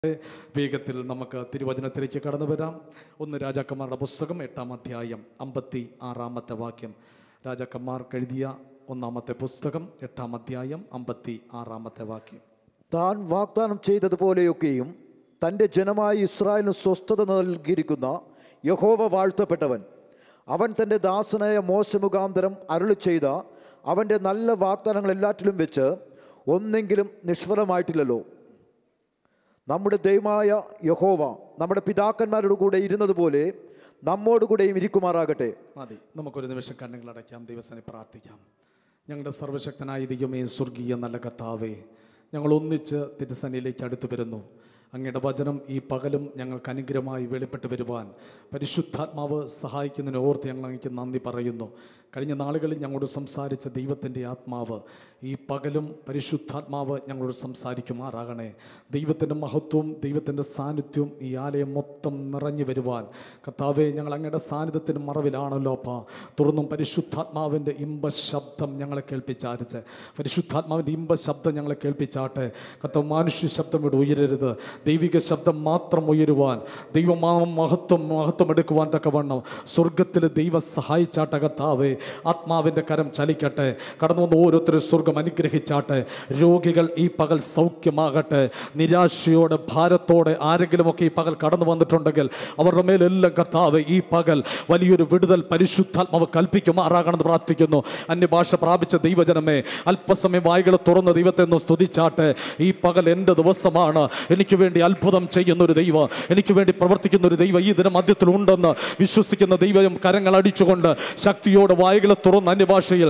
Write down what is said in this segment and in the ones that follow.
വേഗത്തിൽ നമുക്ക് തിരുവചനത്തിലേക്ക് കടന്നു വരാം. 1 രാജാക്കന്മാരുടെ പുസ്തകം 8-ാം അധ്യായം 56-ാമത്തെ വാക്യം. രാജാക്കന്മാർ എഴുതിയ 1-ാമത്തെ പുസ്തകം 8-ാം അധ്യായം 56-ാമത്തെ വാക്യം. താൻ വാഗ്ദാനം ചെയ്തതുപോലെയൊക്കെയും തൻ്റെ ജനമായ ഇസ്രായേലിന് സ്വസ്ഥത നൽകിയിരിക്കുന്ന യഹോവ വാഴ്ത്തപ്പെട്ടവൻ. അവൻ തൻ്റെ ദാസനായ മോശ മുഖാന്തരം അരുളി ചെയ്ത അവൻ്റെ നല്ല വാഗ്ദാനങ്ങൾ എല്ലാറ്റിലും വെച്ച് ഒന്നെങ്കിലും നിഷ്ഫലമായിട്ടില്ലല്ലോ. നമ്മുടെ ദൈവമായ യഹോവ നമ്മുടെ പിതാക്കന്മാരുടെ കൂടെ ഇരുന്നതുപോലെ നമ്മോടുകൂടെയും ഇരിക്കുമാറാകട്ടെ. മതി, നമുക്കൊരു നിമിഷം കണ്ണുകൾ അടയ്ക്കാം, ദൈവസനെ പ്രാർത്ഥിക്കാം. ഞങ്ങളുടെ സർവശക്തനായ ദൈവമേ, സ്വർഗീയ നല്ല കർത്താവേ, ഞങ്ങൾ ഒന്നിച്ച് തിരുസന്നിധിയിലേക്ക് അടുത്തു വരുന്നു. അങ്ങയുടെ വചനം ഈ പകലും ഞങ്ങൾക്ക് അനുഗ്രഹമായി വെളിപ്പെട്ട് വരുവാൻ പരിശുദ്ധാത്മാവ് സഹായിക്കുന്നതിന് ഓർത്ത് ഞങ്ങൾ അങ്ങേക്ക് നന്ദി പറയുന്നു. കഴിഞ്ഞ നാളുകളിൽ ഞങ്ങളോട് സംസാരിച്ച ദൈവത്തിൻ്റെ ആത്മാവ് ഈ പകലും പരിശുദ്ധാത്മാവ് ഞങ്ങളോട് സംസാരിക്കുമാറാകണേ. ദൈവത്തിൻ്റെ മഹത്വവും ദൈവത്തിൻ്റെ സാന്നിധ്യവും ഈ ആലയം മൊത്തം നിറഞ്ഞു വരുവാൻ കർത്താവേ, ഞങ്ങൾ അങ്ങയുടെ സാന്നിധ്യത്തിൻ്റെ മറവിലാണല്ലോ അപ്പാ. തുടർന്നും പരിശുദ്ധാത്മാവിൻ്റെ ഇമ്പശബ്ദം ഞങ്ങളെ കേൾപ്പിച്ചാരിച്ച്, പരിശുദ്ധാത്മാവിൻ്റെ ഇമ്പശബ്ദം ഞങ്ങളെ കേൾപ്പിച്ചാട്ടെ കർത്താവ്. മാനുഷ്യ ശബ്ദം ഇവിടെ ഉയരരുത്, ദൈവിക ശബ്ദം മാത്രം ഉയരുവാൻ, മഹത്വം എടുക്കുവാൻ തക്കവണ്ണം സ്വർഗത്തിൽ ദൈവം സഹായിച്ചാട്ടെ കർത്താവേ. ആത്മാവിൻ്റെ കരം ചലിക്കട്ടെ, കടന്നു വന്ന് ഓരോരുത്തരും സ്വർഗം അനുഗ്രഹിച്ചാട്ടെ. രോഗികൾ ഈ പകൽ സൗഖ്യമാകട്ടെ. നിരാശയോടെ ഭാരത്തോടെ ആരെങ്കിലുമൊക്കെ ഈ പകൽ കടന്നു വന്നിട്ടുണ്ടെങ്കിൽ അവരുടെ മേലെല്ലാം കർത്താവ് ഈ പകൽ വലിയൊരു വിടുതൽ പരിശുദ്ധാത്മാവ് കൽപ്പിക്കുമാറാകണമെന്ന് പ്രാർത്ഥിക്കുന്നു. അന്യഭാഷ പ്രാപിച്ച ദൈവജനമേ, അല്പസമയം വായികളെ തുറന്ന് ദൈവത്തെ ഒന്ന് സ്തുതിച്ചാട്ടെ. ഈ പകൽ എൻ്റെ ദിവസമാണ്. എനിക്ക് വേണ്ടി അത്ഭുതം ചെയ്യുന്നൊരു ദൈവം, എനിക്ക് വേണ്ടി പ്രവർത്തിക്കുന്ന ഒരു ദൈവം ഈ ദിനം മധ്യത്തിൽ ഉണ്ടെന്ന് വിശ്വസിക്കുന്ന ദൈവം കരങ്ങൾ അടിച്ചുകൊണ്ട് ശക്തിയോടെ വായികളെ തുറന്ന് അന്യഭാഷയിൽ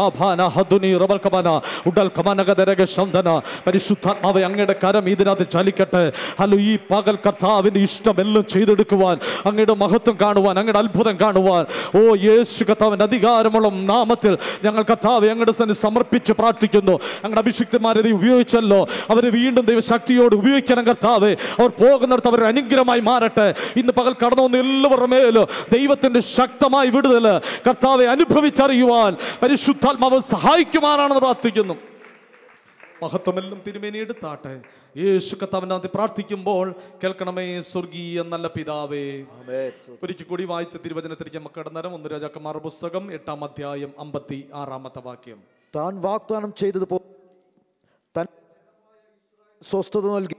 പരിശുദ്ധാത്മാവെ, അങ്ങയുടെ കരം ഇതിനകത്ത് ചലിക്കട്ടെ. ഹലോ, ഈ പകൽ കർത്താവിൻ്റെ ഇഷ്ടമെല്ലാം ചെയ്തെടുക്കുവാൻ, അങ്ങയുടെ മഹത്വം കാണുവാൻ, അങ്ങയുടെ അത്ഭുതം കാണുവാൻ, ഓ യേശു കർത്താവിൻ്റെ അധികാരമുള്ള നാമത്തിൽ ഞങ്ങൾ കർത്താവെ അങ്ങയുടെ സന്നിധിയിൽ സമർപ്പിച്ച് പ്രാർത്ഥിക്കുന്നു. അങ്ങയുടെ അഭിഷിക്തന്മാരെ ദൈവം ഉപയോഗിച്ചല്ലോ, അവരെ വീണ്ടും ദൈവശക്തിയോട് ഉപയോഗിക്കണം കർത്താവെ. അവർ പോകുന്നിടത്ത് അവർ അനുഗ്രഹമായി മാറട്ടെ. ഇന്ന് പകൽ കടന്നു വന്ന എല്ലാവരുടെ മേലും ദൈവത്തിന്റെ ശക്തമായ വിടുതൽ കർത്താവെ അനുഭവിച്ചറിയുവാൻ പരിശുദ്ധാത്മാവ് സഹായിക്കുമാറാണെന്ന് പ്രാർത്ഥിക്കുന്നു. മഹത്വമെല്ലാം തിരുമേനി എടുത്താട്ടെ. യേശു കർത്താവിനകത്ത് പ്രാർത്ഥിക്കുമ്പോൾ കേൾക്കണമേ സ്വർഗീയ നല്ല പിതാവേ. ഒരിക്കൽ കൂടി വായിച്ച തിരുവചനത്തിലേക്ക് നമുക്ക് കടന്നേരം. 1 രാജാക്കന്മാരുടെ പുസ്തകം 8-ാം അധ്യായം 56-ാമത്തെ വാക്യം. താൻ വാഗ്ദാനം ചെയ്തതുപോലെ സ്വസ്ഥത നൽകി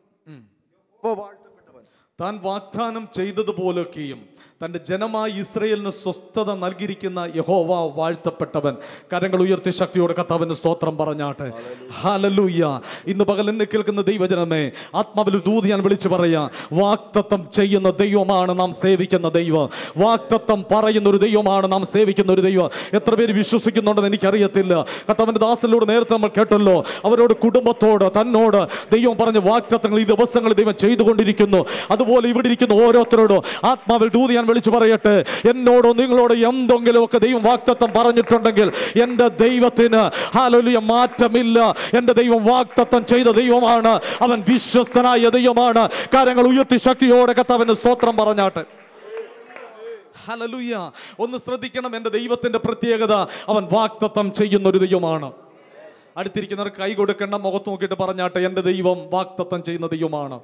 താൻ വാഗ്ദാനം ചെയ്തതുപോലൊക്കെയും തൻ്റെ ജനമായ ഇസ്രയേലിന് സ്വസ്ഥത നൽകിയിരിക്കുന്ന യഹോവ വാഴ്ത്തപ്പെട്ടവൻ. കരങ്ങൾ ഉയർത്തി ശക്തിയോടെ കർത്താവിന് സ്തോത്രം പറഞ്ഞാട്ടെ. ഹല്ലേലൂയ. ഇന്ന് പകൽ എന്നെ കേൾക്കുന്ന ദൈവജനമേ, ആത്മാവിൽ ദൂത് ഞാൻ വിളിച്ചു പറയാം. വാഗ്ദത്തം ചെയ്യുന്ന ദൈവമാണ് നാം സേവിക്കുന്ന ദൈവം. വാഗ്ദത്തം പറയുന്ന ഒരു ദൈവമാണ് നാം സേവിക്കുന്ന ഒരു ദൈവം. എത്ര പേര് വിശ്വസിക്കുന്നുണ്ടെന്ന് എനിക്കറിയത്തില്ല. കർത്താവിൻ്റെ ദാസനിലൂടെ നേരത്തെ നമ്മൾ കേട്ടല്ലോ, അവരോട് കുടുംബത്തോട് തന്നോട് ദൈവം പറഞ്ഞ വാഗ്ദത്തങ്ങൾ ഈ ദിവസങ്ങളിൽ ദൈവം ചെയ്തുകൊണ്ടിരിക്കുന്നു. അതുപോലെ ഇവിടെ ഇരിക്കുന്ന ഓരോരുത്തരോടും ആത്മാവിൽ ദൂത് ഞാൻ വിളിച്ചു പറയട്ടെ. എന്നോടോ നിങ്ങളോട് എന്തെങ്കിലുമൊക്കെ ദൈവം വാഗ്ദത്തം പറഞ്ഞിട്ടുണ്ടെങ്കിൽ എൻ്റെ ദൈവത്തിന് ഹല്ലേലൂയ മാറ്റമില്ല. എൻ്റെ ദൈവം വാഗ്ദത്തം ചെയ്ത ദൈവമാണ്. അവൻ വിശ്വസ്തനായ ദൈവമാണ്. കാര്യങ്ങൾ ഉയർത്തി ശക്തിയോടെ കർത്താവിന് സ്തോത്രം പറഞ്ഞാട്ടെ. ഹല്ലേലൂയ. ഒന്ന് ശ്രദ്ധിക്കണം, എൻ്റെ ദൈവത്തിന്റെ പ്രത്യേകത, അവൻ വാഗ്ദത്തം ചെയ്യുന്ന ഒരു ദൈവമാണ്. അടുത്തിരിക്കുന്നവർ കൈ കൊടുക്കേണ്ട, മുഖത്ത് നോക്കിയിട്ട് പറഞ്ഞാട്ടെ, എൻ്റെ ദൈവം വാഗ്ദത്തം ചെയ്യുന്ന ദൈവമാണ്.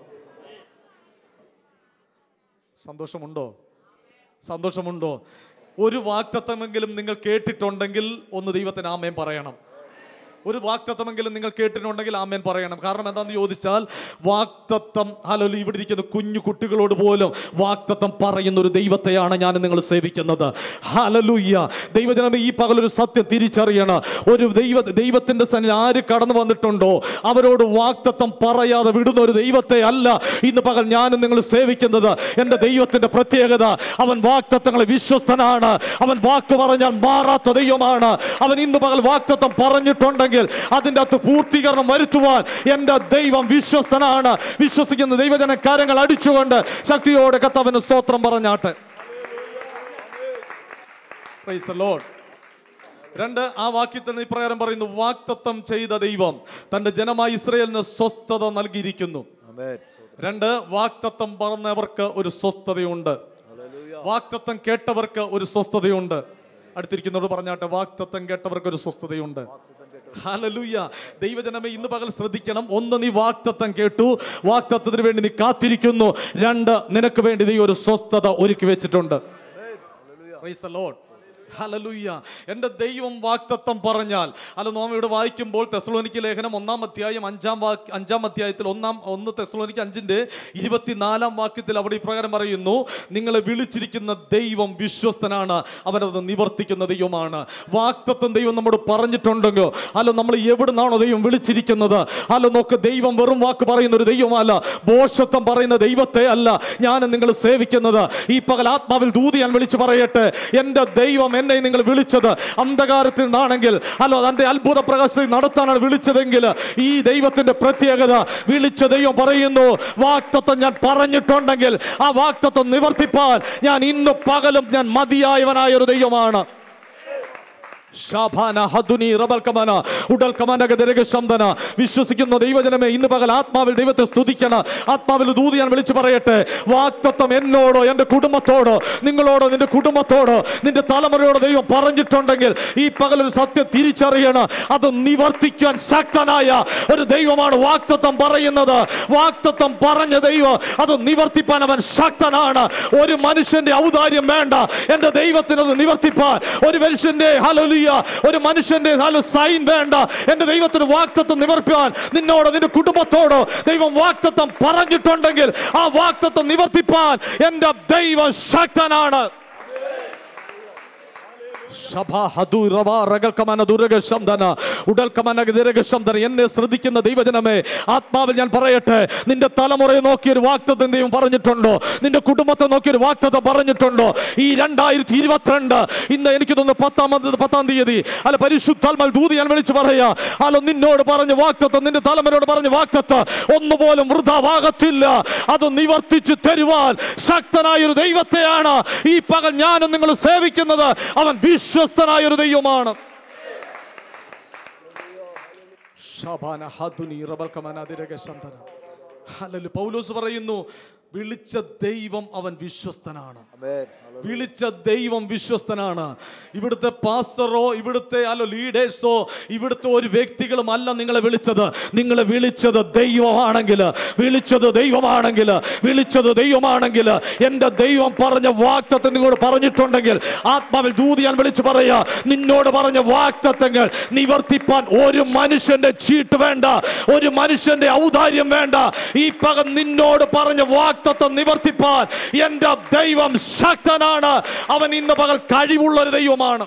സന്തോഷമുണ്ടോ? സന്തോഷമുണ്ടോ? ഒരു വാഗ്ദത്തമെങ്കിലും നിങ്ങൾ കേട്ടിട്ടുണ്ടെങ്കിൽ ഒന്ന് ദൈവത്തിന് ആമേൻ പറയണം. ഒരു വാഗ്ദത്തമെങ്കിലും നിങ്ങൾ കേട്ടിട്ടുണ്ടെങ്കിൽ ആമേൻ പറയണം. കാരണം എന്താണെന്ന് ചോദിച്ചാൽ, വാഗ്ദത്തം ഹല്ലേലൂയ ഇവിടെ ഇരിക്കുന്ന കുഞ്ഞു കുട്ടികളോട് പോലും വാഗ്ദത്തം പറയുന്ന ഒരു ദൈവത്തെയാണ് ഞാൻ നിങ്ങൾ സേവിക്കുന്നത്. ഹല്ലേലൂയ. ദൈവജനമേ, ഈ പകലൊരു സത്യം തിരിച്ചറിയണം. ഒരു ദൈവത്തിന്റെ സന്നിധിയിൽ ആര് കടന്നു വന്നിട്ടുണ്ടോ അവരോട് വാഗ്ദത്തം പറയാതെ വിടുന്ന ഒരു ദൈവത്തെ അല്ല ഇന്ന് പകൽ ഞാനും നിങ്ങൾ സേവിക്കുന്നത്. എൻ്റെ ദൈവത്തിന്റെ പ്രത്യേകത, അവൻ വാഗ്ദത്തങ്ങളെ വിശ്വസ്തനാണ്. അവൻ വാക്ക് പറഞ്ഞാൽ മാറാത്ത ദൈവമാണ്. അവൻ ഇന്ന് പകൽ വാഗ്ദത്തം പറഞ്ഞിട്ടുണ്ടെങ്കിൽ അതിൻ്റെ അകത്ത് പൂർത്തീകരണം വരുത്തുവാൻ എൻ്റെ ദൈവം വിശ്വസ്തനാണ്. വിശ്വസിക്കുന്ന ദൈവജന കാര്യങ്ങൾ അടിച്ചുകൊണ്ട് ശക്തിയോടെ കർത്താവിന് സ്തോത്രം പറഞ്ഞാട്ടെ. Price the Lord. 2 ആ വാക്യത്തിൽ ഇപ്രകാരം പറയുന്നു, വാഗ്ദത്തം ചെയ്ത ദൈവം തന്റെ ജനമായ ഇസ്രായേലിന് സ്വസ്ഥത നൽകിയിരിക്കുന്നു. 2 വാഗ്ദത്തം പറഞ്ഞവർക്ക് ഒരു സ്വസ്ഥതയുണ്ട്. വാഗ്ദത്തം കേട്ടവർക്ക് ഒരു സ്വസ്ഥതയുണ്ട്. അടുത്തിരിക്കുന്നവരോട് പറഞ്ഞാട്ടെ, വാഗ്ദത്തം കേട്ടവർക്ക് ഒരു സ്വസ്ഥതയുണ്ട്. ഹല്ലേലൂയ. ദൈവജനമേ, ഇന്ന് പകൽ ശ്രദ്ധിക്കണം. ഒന്ന്, നീ വാഗ്ദത്തം കേട്ടു, വാഗ്ദത്തത്തിന് വേണ്ടി നീ കാത്തിരിക്കുന്നു. രണ്ട്, നിനക്ക് വേണ്ടി നീ ഒരു സ്വസ്ഥത ഒരുക്കി വെച്ചിട്ടുണ്ട്. Praise the Lord. ഹല്ലേലൂയ. എൻ്റെ ദൈവം വാഗ്ദത്തം പറഞ്ഞാൽ, അല്ല, നാം ഇവിടെ വായിക്കുമ്പോൾ തെസ്സലോനിക്ക ലേഖനം 1-ാം അധ്യായം 5-ാം അധ്യായത്തിൽ 1 തെസ്സലോനിക്ക 5-ന്റെ 24-ാം അവിടെ ഇപ്രകാരം പറയുന്നു: നിങ്ങളെ വിളിച്ചിരിക്കുന്ന ദൈവം വിശ്വസ്തനാണ്, അവനത് നിവർത്തിക്കുന്ന ദൈവമാണ്. വാഗ്ദത്തം ദൈവം നമ്മോട് പറഞ്ഞിട്ടുണ്ടെങ്കിൽ, അല്ല, നമ്മൾ എവിടുന്നാണോ ദൈവം വിളിച്ചിരിക്കുന്നത്, അല്ല, നോക്ക്, ദൈവം വെറും വാക്ക് പറയുന്ന ഒരു ദൈവമല്ല, ഭോഷത്വം പറയുന്ന ദൈവത്തെ അല്ല ഞാൻ നിങ്ങൾ സേവിക്കുന്നത്. ഈ പകൽ ആത്മാവിൽ ദൂതി ഞാൻ വിളിച്ചു പറയട്ടെ, എൻ്റെ ദൈവം എന്നെ നിങ്ങൾ വിളിച്ചത് അന്ധകാരത്തിൽ നിന്നാണെങ്കിൽ, അല്ലോ, അതിന്റെ അത്ഭുത പ്രകാശത്തിൽ നടത്താനാണ് വിളിച്ചതെങ്കിൽ, ഈ ദൈവത്തിന്റെ പ്രത്യേകത, വിളിച്ച ദൈവം പറയുന്നു, വാഗ്ദത്തം ഞാൻ പറഞ്ഞിട്ടുണ്ടെങ്കിൽ ആ വാഗ്ദത്തം നിവർത്തിപ്പാൻ ഞാൻ ഇന്ന് പകലും ഞാൻ മതിയായവനായ ഒരു ദൈവമാണ്. വിശ്വസിക്കുന്ന ദൈവജനമേ, ഇന്ന് പകൽ ആത്മാവിൽ ദൈവത്തെ സ്തുതിക്കണം. ആത്മാവിൽ ദൂതി ഞാൻ വിളിച്ചു പറയട്ടെ, വാഗ്ദത്തം എന്നോടോ, എൻ്റെ കുടുംബത്തോടോ, നിങ്ങളോടോ, നിന്റെ കുടുംബത്തോടോ, നിന്റെ തലമുറയോടോ ദൈവം പറഞ്ഞിട്ടുണ്ടെങ്കിൽ ഈ പകൽ ഒരു സത്യം തിരിച്ചറിയണം. അത് നിവർത്തിക്കാൻ ശക്തനായ ഒരു ദൈവമാണ് വാഗ്ദത്തം പറയുന്നത്. വാഗ്ദത്തം പറഞ്ഞ ദൈവം അത് നിവർത്തിപ്പാൻ അവൻ ശക്തനാണ്. ഒരു മനുഷ്യന്റെ ഔദാര്യം വേണ്ട എൻ്റെ ദൈവത്തിനത് നിവർത്തിപ്പാൻ. ഒരു മനുഷ്യന്റെ ഒരു മനുഷ്യന്റെ സൈൻ വേണ്ട എൻ്റെ ദൈവത്തിന് വാഗ്ദത്തം നിവർത്തിപ്പാൻ. നിന്നോടോ നിന്റെ കുടുംബത്തോടോ ദൈവം വാഗ്ദത്തം പറഞ്ഞിട്ടുണ്ടെങ്കിൽ ആ വാഗ്ദത്തം നിവർത്തിപ്പാൻ എൻ്റെ ദൈവം ശക്തനാണ്. എന്നെ ശ്രദ്ധിക്കുന്ന ദൈവജനമേ, ആത്മാവിൽ ഞാൻ പറയട്ടെ, നിന്റെ തലമുറയെ നോക്കിയൊരു വാഗ്ദത്തം ദൈവം പറഞ്ഞിട്ടുണ്ടോ? നിന്റെ കുടുംബത്തെ നോക്കിയൊരു വാഗ്ദത്തം പറഞ്ഞിട്ടുണ്ടോ? ഈ 2022 ഇന്ന് എനിക്ക് തോന്നുന്നു 10-ാം തീയതി, അല്ല, പരിശുദ്ധാത്മാവിൽ ദൂതി ഞാൻ വിളിച്ചു പറയാ, അല്ല, നിന്നോട് പറഞ്ഞ വാഗ്ദത്തം, നിന്റെ തലമുറയോട് പറഞ്ഞ വാഗ്ദത്തം ഒന്നുപോലും വൃഥാവാകത്തില്ല. അത് നിവർത്തിച്ചു തരുവാൻ ശക്തനായ ഒരു ദൈവത്തെയാണ് ഈ പകൽ ഞാനും നിങ്ങൾ സേവിക്കുന്നത്. അവൻ വിശ്വസ്തനായ ഒരു ദൈവമാണ്. പൗലോസ് പറയുന്നു, വിളിച്ച ദൈവം അവൻ വിശ്വസ്തനാണ്. വിളിച്ച ദൈവം വിശ്വസ്തനാണ്. ഇവിടുത്തെ പാസ്റ്ററോ, ഇവിടുത്തെ ലീഡേഴ്സോ, ഇവിടുത്തെ ഒരു വ്യക്തികളും അല്ല നിങ്ങളെ വിളിച്ചത്. നിങ്ങളെ വിളിച്ചത് ദൈവമാണെങ്കിൽ, എൻ്റെ ദൈവം പറഞ്ഞ വാഗ്ദത്തം നിങ്ങളോട് പറഞ്ഞിട്ടുണ്ടെങ്കിൽ, ആത്മാവിൽ ദൂതി ഞാൻ വിളിച്ചു പറയാ, നിന്നോട് പറഞ്ഞ വാഗ്ദത്തങ്ങൾ നിവർത്തിപ്പാൻ ഒരു മനുഷ്യന്റെ ചീട്ട് വേണ്ട, ഒരു മനുഷ്യന്റെ ഔദാര്യം വേണ്ട. ഈ പകൽ നിന്നോട് പറഞ്ഞ വാഗ്ദത്തം നിവർത്തിപ്പാൻ എൻ്റെ ദൈവം ശക്തനാണ്. അവൻ ഇന്ന് പകൽ കഴിവുള്ള ഒരു ദൈവമാണ്.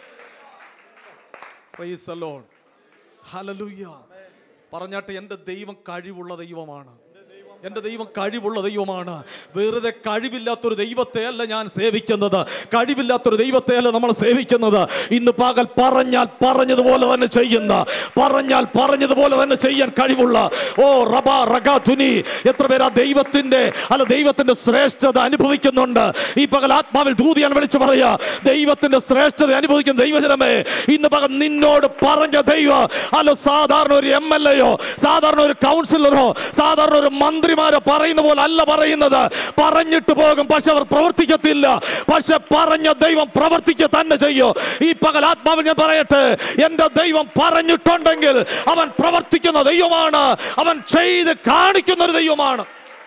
Praise the Lord. ഹല്ലേലൂയ. പറഞ്ഞാട്ടെ, എൻ്റെ ദൈവം കഴിവുള്ള ദൈവമാണ്. എൻ്റെ ദൈവം കഴിവുള്ള ദൈവമാണ്. വെറുതെ കഴിവില്ലാത്തൊരു ദൈവത്തെ അല്ല ഞാൻ സേവിക്കുന്നത്. കഴിവില്ലാത്തൊരു ദൈവത്തെ അല്ല നമ്മൾ സേവിക്കുന്നത്. ഇന്ന് പകൽ പറഞ്ഞാൽ പറഞ്ഞതുപോലെ തന്നെ ചെയ്യുന്ന, പറഞ്ഞാൽ പറഞ്ഞതുപോലെ തന്നെ ചെയ്യാൻ കഴിവുള്ള, എത്ര പേര് ആ ദൈവത്തിന്റെ ശ്രേഷ്ഠത അനുഭവിക്കുന്നുണ്ട്? ഈ പകൽ ആത്മാവിൽ ദൂതിയാൻ വിളിച്ചു പറയാ, ദൈവത്തിന്റെ ശ്രേഷ്ഠത അനുഭവിക്കുന്ന ദൈവജനമേ, ഇന്ന് പകൽ നിന്നോട് പറഞ്ഞ ദൈവം, സാധാരണ ഒരു MLA-യോ, സാധാരണ ഒരു കൗൺസിലറോ, സാധാരണ ഒരു മന്ത്രി പറയുന്ന പോലെ അല്ല പറയുന്നത്. പറഞ്ഞിട്ട് പോകും, പക്ഷെ അവർ പ്രവർത്തിക്കത്തില്ല. പക്ഷെ പറഞ്ഞ ദൈവം പ്രവർത്തിക്കുക തന്നെ ചെയ്യും. ഈ പകൽ ആത്മാവിൽ ഞാൻ പറയട്ടെ, എൻ്റെ ദൈവം പറഞ്ഞിട്ടുണ്ടെങ്കിൽ അവൻ പ്രവർത്തിക്കുന്ന ദൈവമാണ്. അവൻ ചെയ്ത് കാണിക്കുന്ന ഒരു ദൈവമാണ്.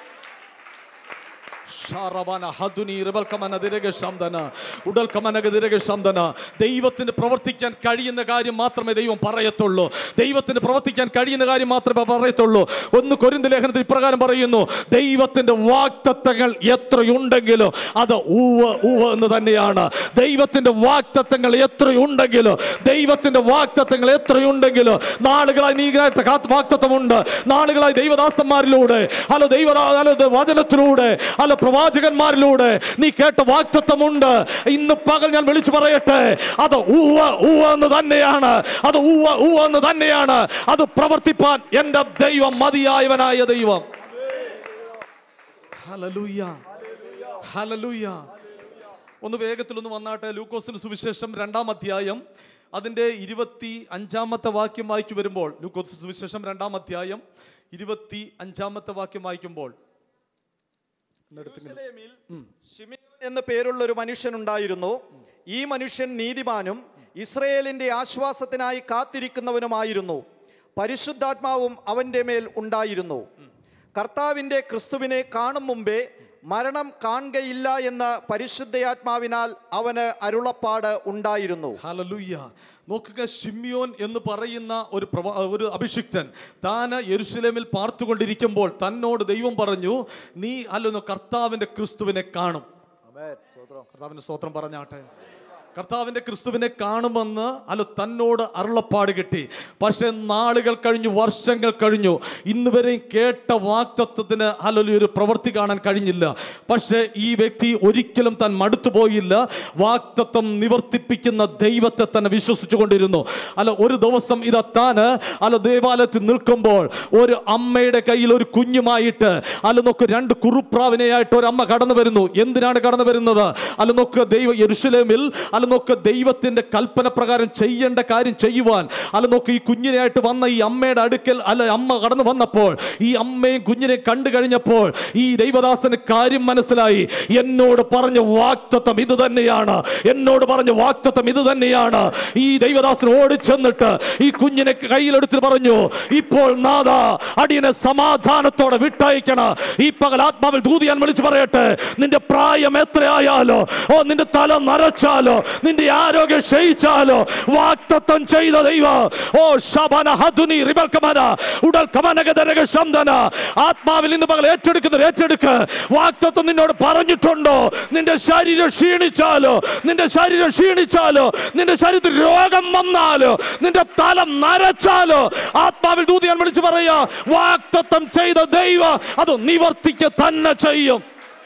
ദൈവത്തിന് പ്രവർത്തിക്കാൻ കഴിയുന്ന കാര്യം മാത്രമേ ദൈവം പറയത്തുള്ളൂ. ദൈവത്തിന് പ്രവർത്തിക്കാൻ കഴിയുന്ന കാര്യം മാത്രമേ പറയത്തുള്ളൂ. 1 കൊരിന്ത്യർ ലേഖനത്തിൽ ഇപ്രകാരം പറയുന്നു, ദൈവത്തിന്റെ വാഗ്ദത്തങ്ങൾ എത്രയുണ്ടെങ്കിലും അത് ഉവ്വ് ഉവ്വ് എന്ന് തന്നെയാണ്. ദൈവത്തിന്റെ വാഗ്ദത്തങ്ങൾ എത്രയുണ്ടെങ്കിലും, ദൈവത്തിന്റെ വാഗ്ദത്തങ്ങൾ എത്രയുണ്ടെങ്കിലും, നാളുകളായി നീകായിട്ട് വാഗ്ദത്തമുണ്ട്. നാളുകളായി ദൈവദാസന്മാരിലൂടെ, വചനത്തിലൂടെ, പ്രവാചകന്മാരിലൂടെ നീ കേട്ട വാഗ്ദത്തമുണ്ട്. ഇന്ന് പകൽ ഞാൻ വിളിച്ചു പറയട്ടെ, അത് ഉവ്വ് ഉവ്വ് എന്ന് തന്നെയാണ്. അത് ഉവ്വ് ഉവ്വ് എന്ന് തന്നെയാണ്. അത് പ്രവർത്തിപ്പാൻ എൻ്റെ ദൈവം മതിയായവനായ ദൈവം. Hallelujah, hallelujah. ഒന്ന് വേഗത്തിലൊന്ന് വന്നാട്ടെ. ലൂക്കോസിന്റെ സുവിശേഷം 2-ാം അധ്യായം അതിൻ്റെ 25-ാമത്തെ വാക്യം വായിച്ചു വരുമ്പോൾ, ലൂക്കോസ് സുവിശേഷം 2-ാം അധ്യായം 25-ാമത്തെ വാക്യം വായിക്കുമ്പോൾ, യെരൂശലേമിൽ ശിമിയോൻ എന്ന പേരുള്ള ഒരു മനുഷ്യൻ ഉണ്ടായിരുന്നു. ഈ മനുഷ്യൻ നീതിമാനും ഇസ്രയേലിൻ്റെ ആശ്വാസത്തിനായി കാത്തിരിക്കുന്നവനുമായിരുന്നു. പരിശുദ്ധാത്മാവും അവൻ്റെ മേൽ ഉണ്ടായിരുന്നു. കർത്താവിൻ്റെ ക്രിസ്തുവിനെ കാണും മുമ്പേ മരണം കാണുകയില്ല എന്ന് പരിശുദ്ധാത്മാവിനാൽ അവന് അരുളപ്പാട് ഉണ്ടായിരുന്നു. ഹല്ലേലൂയ. നോക്കുക, ശിമ്യോൻ എന്ന് പറയുന്ന ഒരു അഭിഷിക്തൻ താൻ യെരൂശലേമിൽ പാർത്തുകൊണ്ടിരിക്കുമ്പോൾ തന്നോട് ദൈവം പറഞ്ഞു, നീ അല്ലെന്ന് കർത്താവിൻ്റെ ക്രിസ്തുവിനെ കാണും. കർത്താവിൻ്റെ സ്തോത്രം പറഞ്ഞാട്ടെ. കർത്താവിൻ്റെ ക്രിസ്തുവിനെ കാണുമെന്ന് തന്നോട് അരുളപ്പാട് കിട്ടി. പക്ഷെ നാളുകൾ കഴിഞ്ഞു, വർഷങ്ങൾ കഴിഞ്ഞു, ഇന്ന് വരെയും കേട്ട വാഗ്ദത്തത്തിന് ഒരു പ്രവൃത്തി കാണാൻ കഴിഞ്ഞില്ല. പക്ഷെ ഈ വ്യക്തി ഒരിക്കലും താൻ മടുത്തുപോയില്ല. വാഗ്ദത്തം നിവർത്തിപ്പിക്കുന്ന ദൈവത്തെ തന്നെ വിശ്വസിച്ചു കൊണ്ടിരുന്നു. ഒരു ദിവസം താന് ദേവാലയത്തിൽ നിൽക്കുമ്പോൾ ഒരു അമ്മയുടെ കയ്യിൽ ഒരു കുഞ്ഞുമായിട്ട് നോക്ക് 2 കുറുപ്രാവിനെയായിട്ട് ഒരു അമ്മ കടന്നു വരുന്നു. എന്തിനാണ് കടന്നു വരുന്നത്? നോക്ക്, യെരൂശലേമിൽ നോക്ക് ദൈവത്തിന്റെ കൽപ്പന പ്രകാരം ചെയ്യേണ്ട കാര്യം ചെയ്യുവാൻ നോക്ക് ഈ കുഞ്ഞിനായിട്ട് വന്ന ഈ അമ്മയുടെ അടുക്കൽ അമ്മ കടന്നു വന്നപ്പോൾ ഈ അമ്മയും കുഞ്ഞിനെ കണ്ടു കഴിഞ്ഞപ്പോൾ ഈ ദൈവദാസന് കാര്യം മനസ്സിലായി. എന്നോട് പറഞ്ഞ വാഗ്ദത്തം ഇത് തന്നെയാണ്, എന്നോട് പറഞ്ഞ വാഗ്ദത്തം ഇത് തന്നെയാണ്. ഈ ദൈവദാസൻ ഓടിച്ചെന്നിട്ട് ഈ കുഞ്ഞിനെ കയ്യിലെടുത്ത് പറഞ്ഞു, ഇപ്പോൾ നാഥാ അടിയനെ സമാധാനത്തോടെ വിട്ടയക്കണം. ഈ പകൽ ആത്മാവിൽ ദൂതിയാൻ വിളിച്ചു പറയട്ടെ, നിന്റെ പ്രായം എത്രയായാലോ, നിന്റെ തല നരച്ചാലോ, നിന്റെ ആരോഗ്യം ക്ഷയിച്ചാലോ, വാഗ്ദത്തം ചെയ്ത ദൈവം ആത്മാവിൽ ഇന്ന് പകൽ ഏറ്റെടുക്ക. വാഗ്ദത്തം നിന്നോട് പറഞ്ഞിട്ടുണ്ടോ? നിന്റെ ശരീരം ക്ഷീണിച്ചാലോ, നിന്റെ ശരീരത്തിൽ രോഗം വന്നാലോ, നിന്റെ തല നരച്ചാലോ, ആത്മാവിൽ ദൂതിയാൻ വിളിച്ചു പറയാ, വാഗ്ദത്തം ചെയ്ത ദൈവം അത് നിവർത്തിക്കുക തന്നെ ചെയ്യും.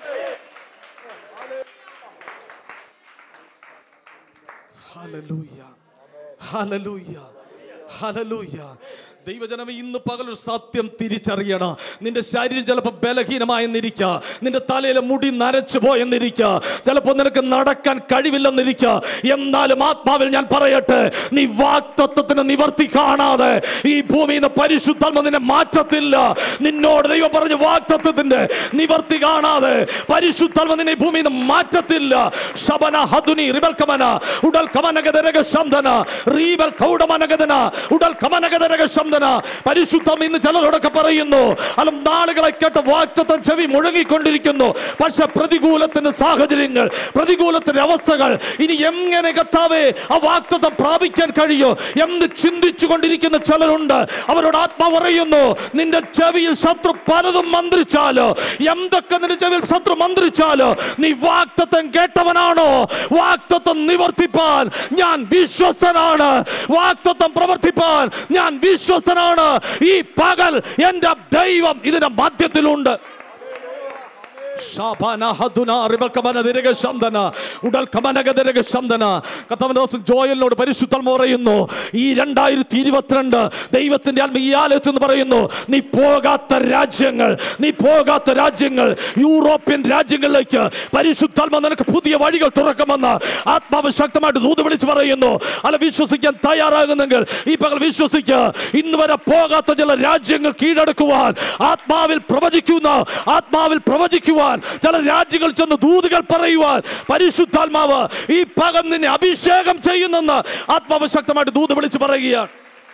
Hallelujah, hallelujah, hallelujah. ദൈവജനമേ, ഇന്ന് പകലൊരു സത്യം തിരിച്ചറിയണം. നിന്റെ ശരീരം ചിലപ്പോൾ ബലഹീനമായെന്നിരിക്കുക, നിന്റെ തലയിലെ മുടി നരച്ചു പോയെന്നിരിക്കുക, ചിലപ്പോൾ നിനക്ക് നടക്കാൻ കഴിവില്ലെന്നിരിക്കുക. എന്നാലും ആത്മാവിൽ ഞാൻ പറയട്ടെ, നീ വാഗ്ദത്തത്തിന് നിവർത്തി കാണാതെ ഈ ഭൂമിയിൽ നിന്ന് പരിശുദ്ധാത്മ നിന്നെ മാറ്റത്തില്ല. നിന്നോട് ദൈവം പറഞ്ഞ വാഗ്ദത്തത്തിന്റെ നിവർത്തി കാണാതെ പരിശുദ്ധാത്മ നിന്നെ ഈ ഭൂമിയിൽ നിന്ന് മാറ്റത്തില്ല. ശബന ഹദുനി റിബൽ കമന ഉടൽ കമനഗദരക ശബ്ദന റീബൽ കൗഡമനഗദന ഉടൽ കമനഗദരക ശബ്ദന. പരിശുദ്ധം ഇന്ന് ചിലരോടൊക്കെ പറയുന്നു, നാളുകളെ കേട്ട വാഗ്ദത്തം ചെവി മുഴങ്ങിക്കൊണ്ടിരിക്കുന്നു. പക്ഷെ പ്രതികൂലത്തിന്റെ സാഹചര്യങ്ങൾ, പ്രതികൂലത്തിന്റെ അവസ്ഥകൾ, ഇനി എങ്ങനെ കർത്താവേ ആ വാഗ്ദത്തം പ്രാപിക്കാൻ കഴിയോ എന്ന് ചിന്തിച്ചു കൊണ്ടിരിക്കുന്ന ചിലരുണ്ട്. അവരോട് ആത്മാവ് പറയുന്നു, നിന്റെ ചെവിയിൽ ശത്രു പലതും മന്ത്രിച്ചാലോ, എന്തൊക്കെ നിന്റെ ചെവിയിൽ ശത്രു മന്ത്രിച്ചാലോ, നീ വാഗ്ദത്തം കേട്ടവനാണോ? വാഗ്ദത്തം നിവർത്തിപ്പാൻ ഞാൻ വിശ്വസ്തനാണ്. വാഗ്ദത്തം പ്രവർത്തിപ്പാൻ ഞാൻ വിശ്വസ്തനാണ്. ഈ പകൽ എന്റെ ദൈവം ഇതിന്റെ മധ്യത്തിലുണ്ട്. ജോയലിനോട് പരിശുദ്ധാത്മാവ് പറയുന്നു, ഈ 2022 ദൈവത്തിന്റെ ആത്മ ഈ ആലയത്തിൽ നിന്ന് പറയുന്നു, നീ പോകാത്ത രാജ്യങ്ങൾ യൂറോപ്യൻ രാജ്യങ്ങളിലേക്ക് പരിശുദ്ധാത്മാവ് നിനക്ക് പുതിയ വഴികൾ തുറക്കുമെന്ന് ആത്മാവ് ശക്തമായിട്ട് ദൂത് വിളിച്ച് പറയുന്നു. വിശ്വസിക്കാൻ തയ്യാറാകുന്നെങ്കിൽ ഈ പകൽ വിശ്വസിക്കുക. ഇന്ന് വരെ പോകാത്ത ചില രാജ്യങ്ങൾ കീഴടക്കുവാൻ ആത്മാവിൽ പ്രവചിക്കുവാൻ ചില രാജ്യങ്ങൾ ചെന്ന് ദൂതുകൾ പറയുവാൻ പരിശുദ്ധാത്മാവ് ഈ പകൽ നിന്നെ അഭിഷേകം ചെയ്യുന്നെന്ന് ആത്മാവ് ശക്തമായിട്ട് ദൂത് വിളിച്ച് പറയുകയാണ്.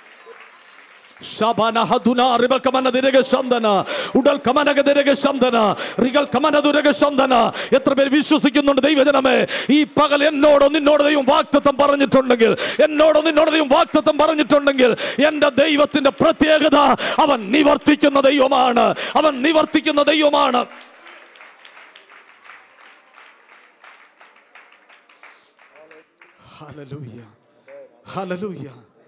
എത്ര പേര് വിശ്വസിക്കുന്നുണ്ട് ദൈവജനമേ? ഈ പകൽ എന്നോടോ നിന്നോട് ദൈവം വാഗ്ദത്തം പറഞ്ഞിട്ടുണ്ടെങ്കിൽ എന്റെ ദൈവത്തിന്റെ പ്രത്യേകത, അവൻ നിവർത്തിക്കുന്ന ദൈവമാണ്. Hallelujah, hallelujah.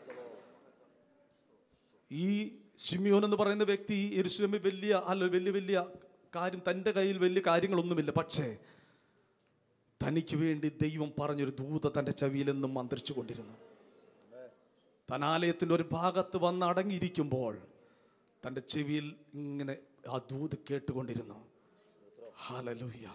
ഈ ശിമ്യോൻ എന്ന് പറയുന്ന വ്യക്തി യെരൂശലേമിൽ വലിയ കാര്യം, തൻ്റെ കയ്യിൽ വലിയ കാര്യങ്ങളൊന്നുമില്ല. പക്ഷേ തനിക്ക് വേണ്ടി ദൈവം പറഞ്ഞൊരു ദൂത തൻ്റെ ചെവിയിൽ നിന്നും മന്ത്രിച്ചു കൊണ്ടിരുന്നു. താൻ ആലയത്തിൻ്റെ ഒരു ഭാഗത്ത് വന്ന് അടങ്ങിയിരിക്കുമ്പോൾ തൻ്റെ ചെവിയിൽ ഇങ്ങനെ ആ ദൂത് കേട്ടുകൊണ്ടിരുന്നു. ഹല്ലേലൂയ.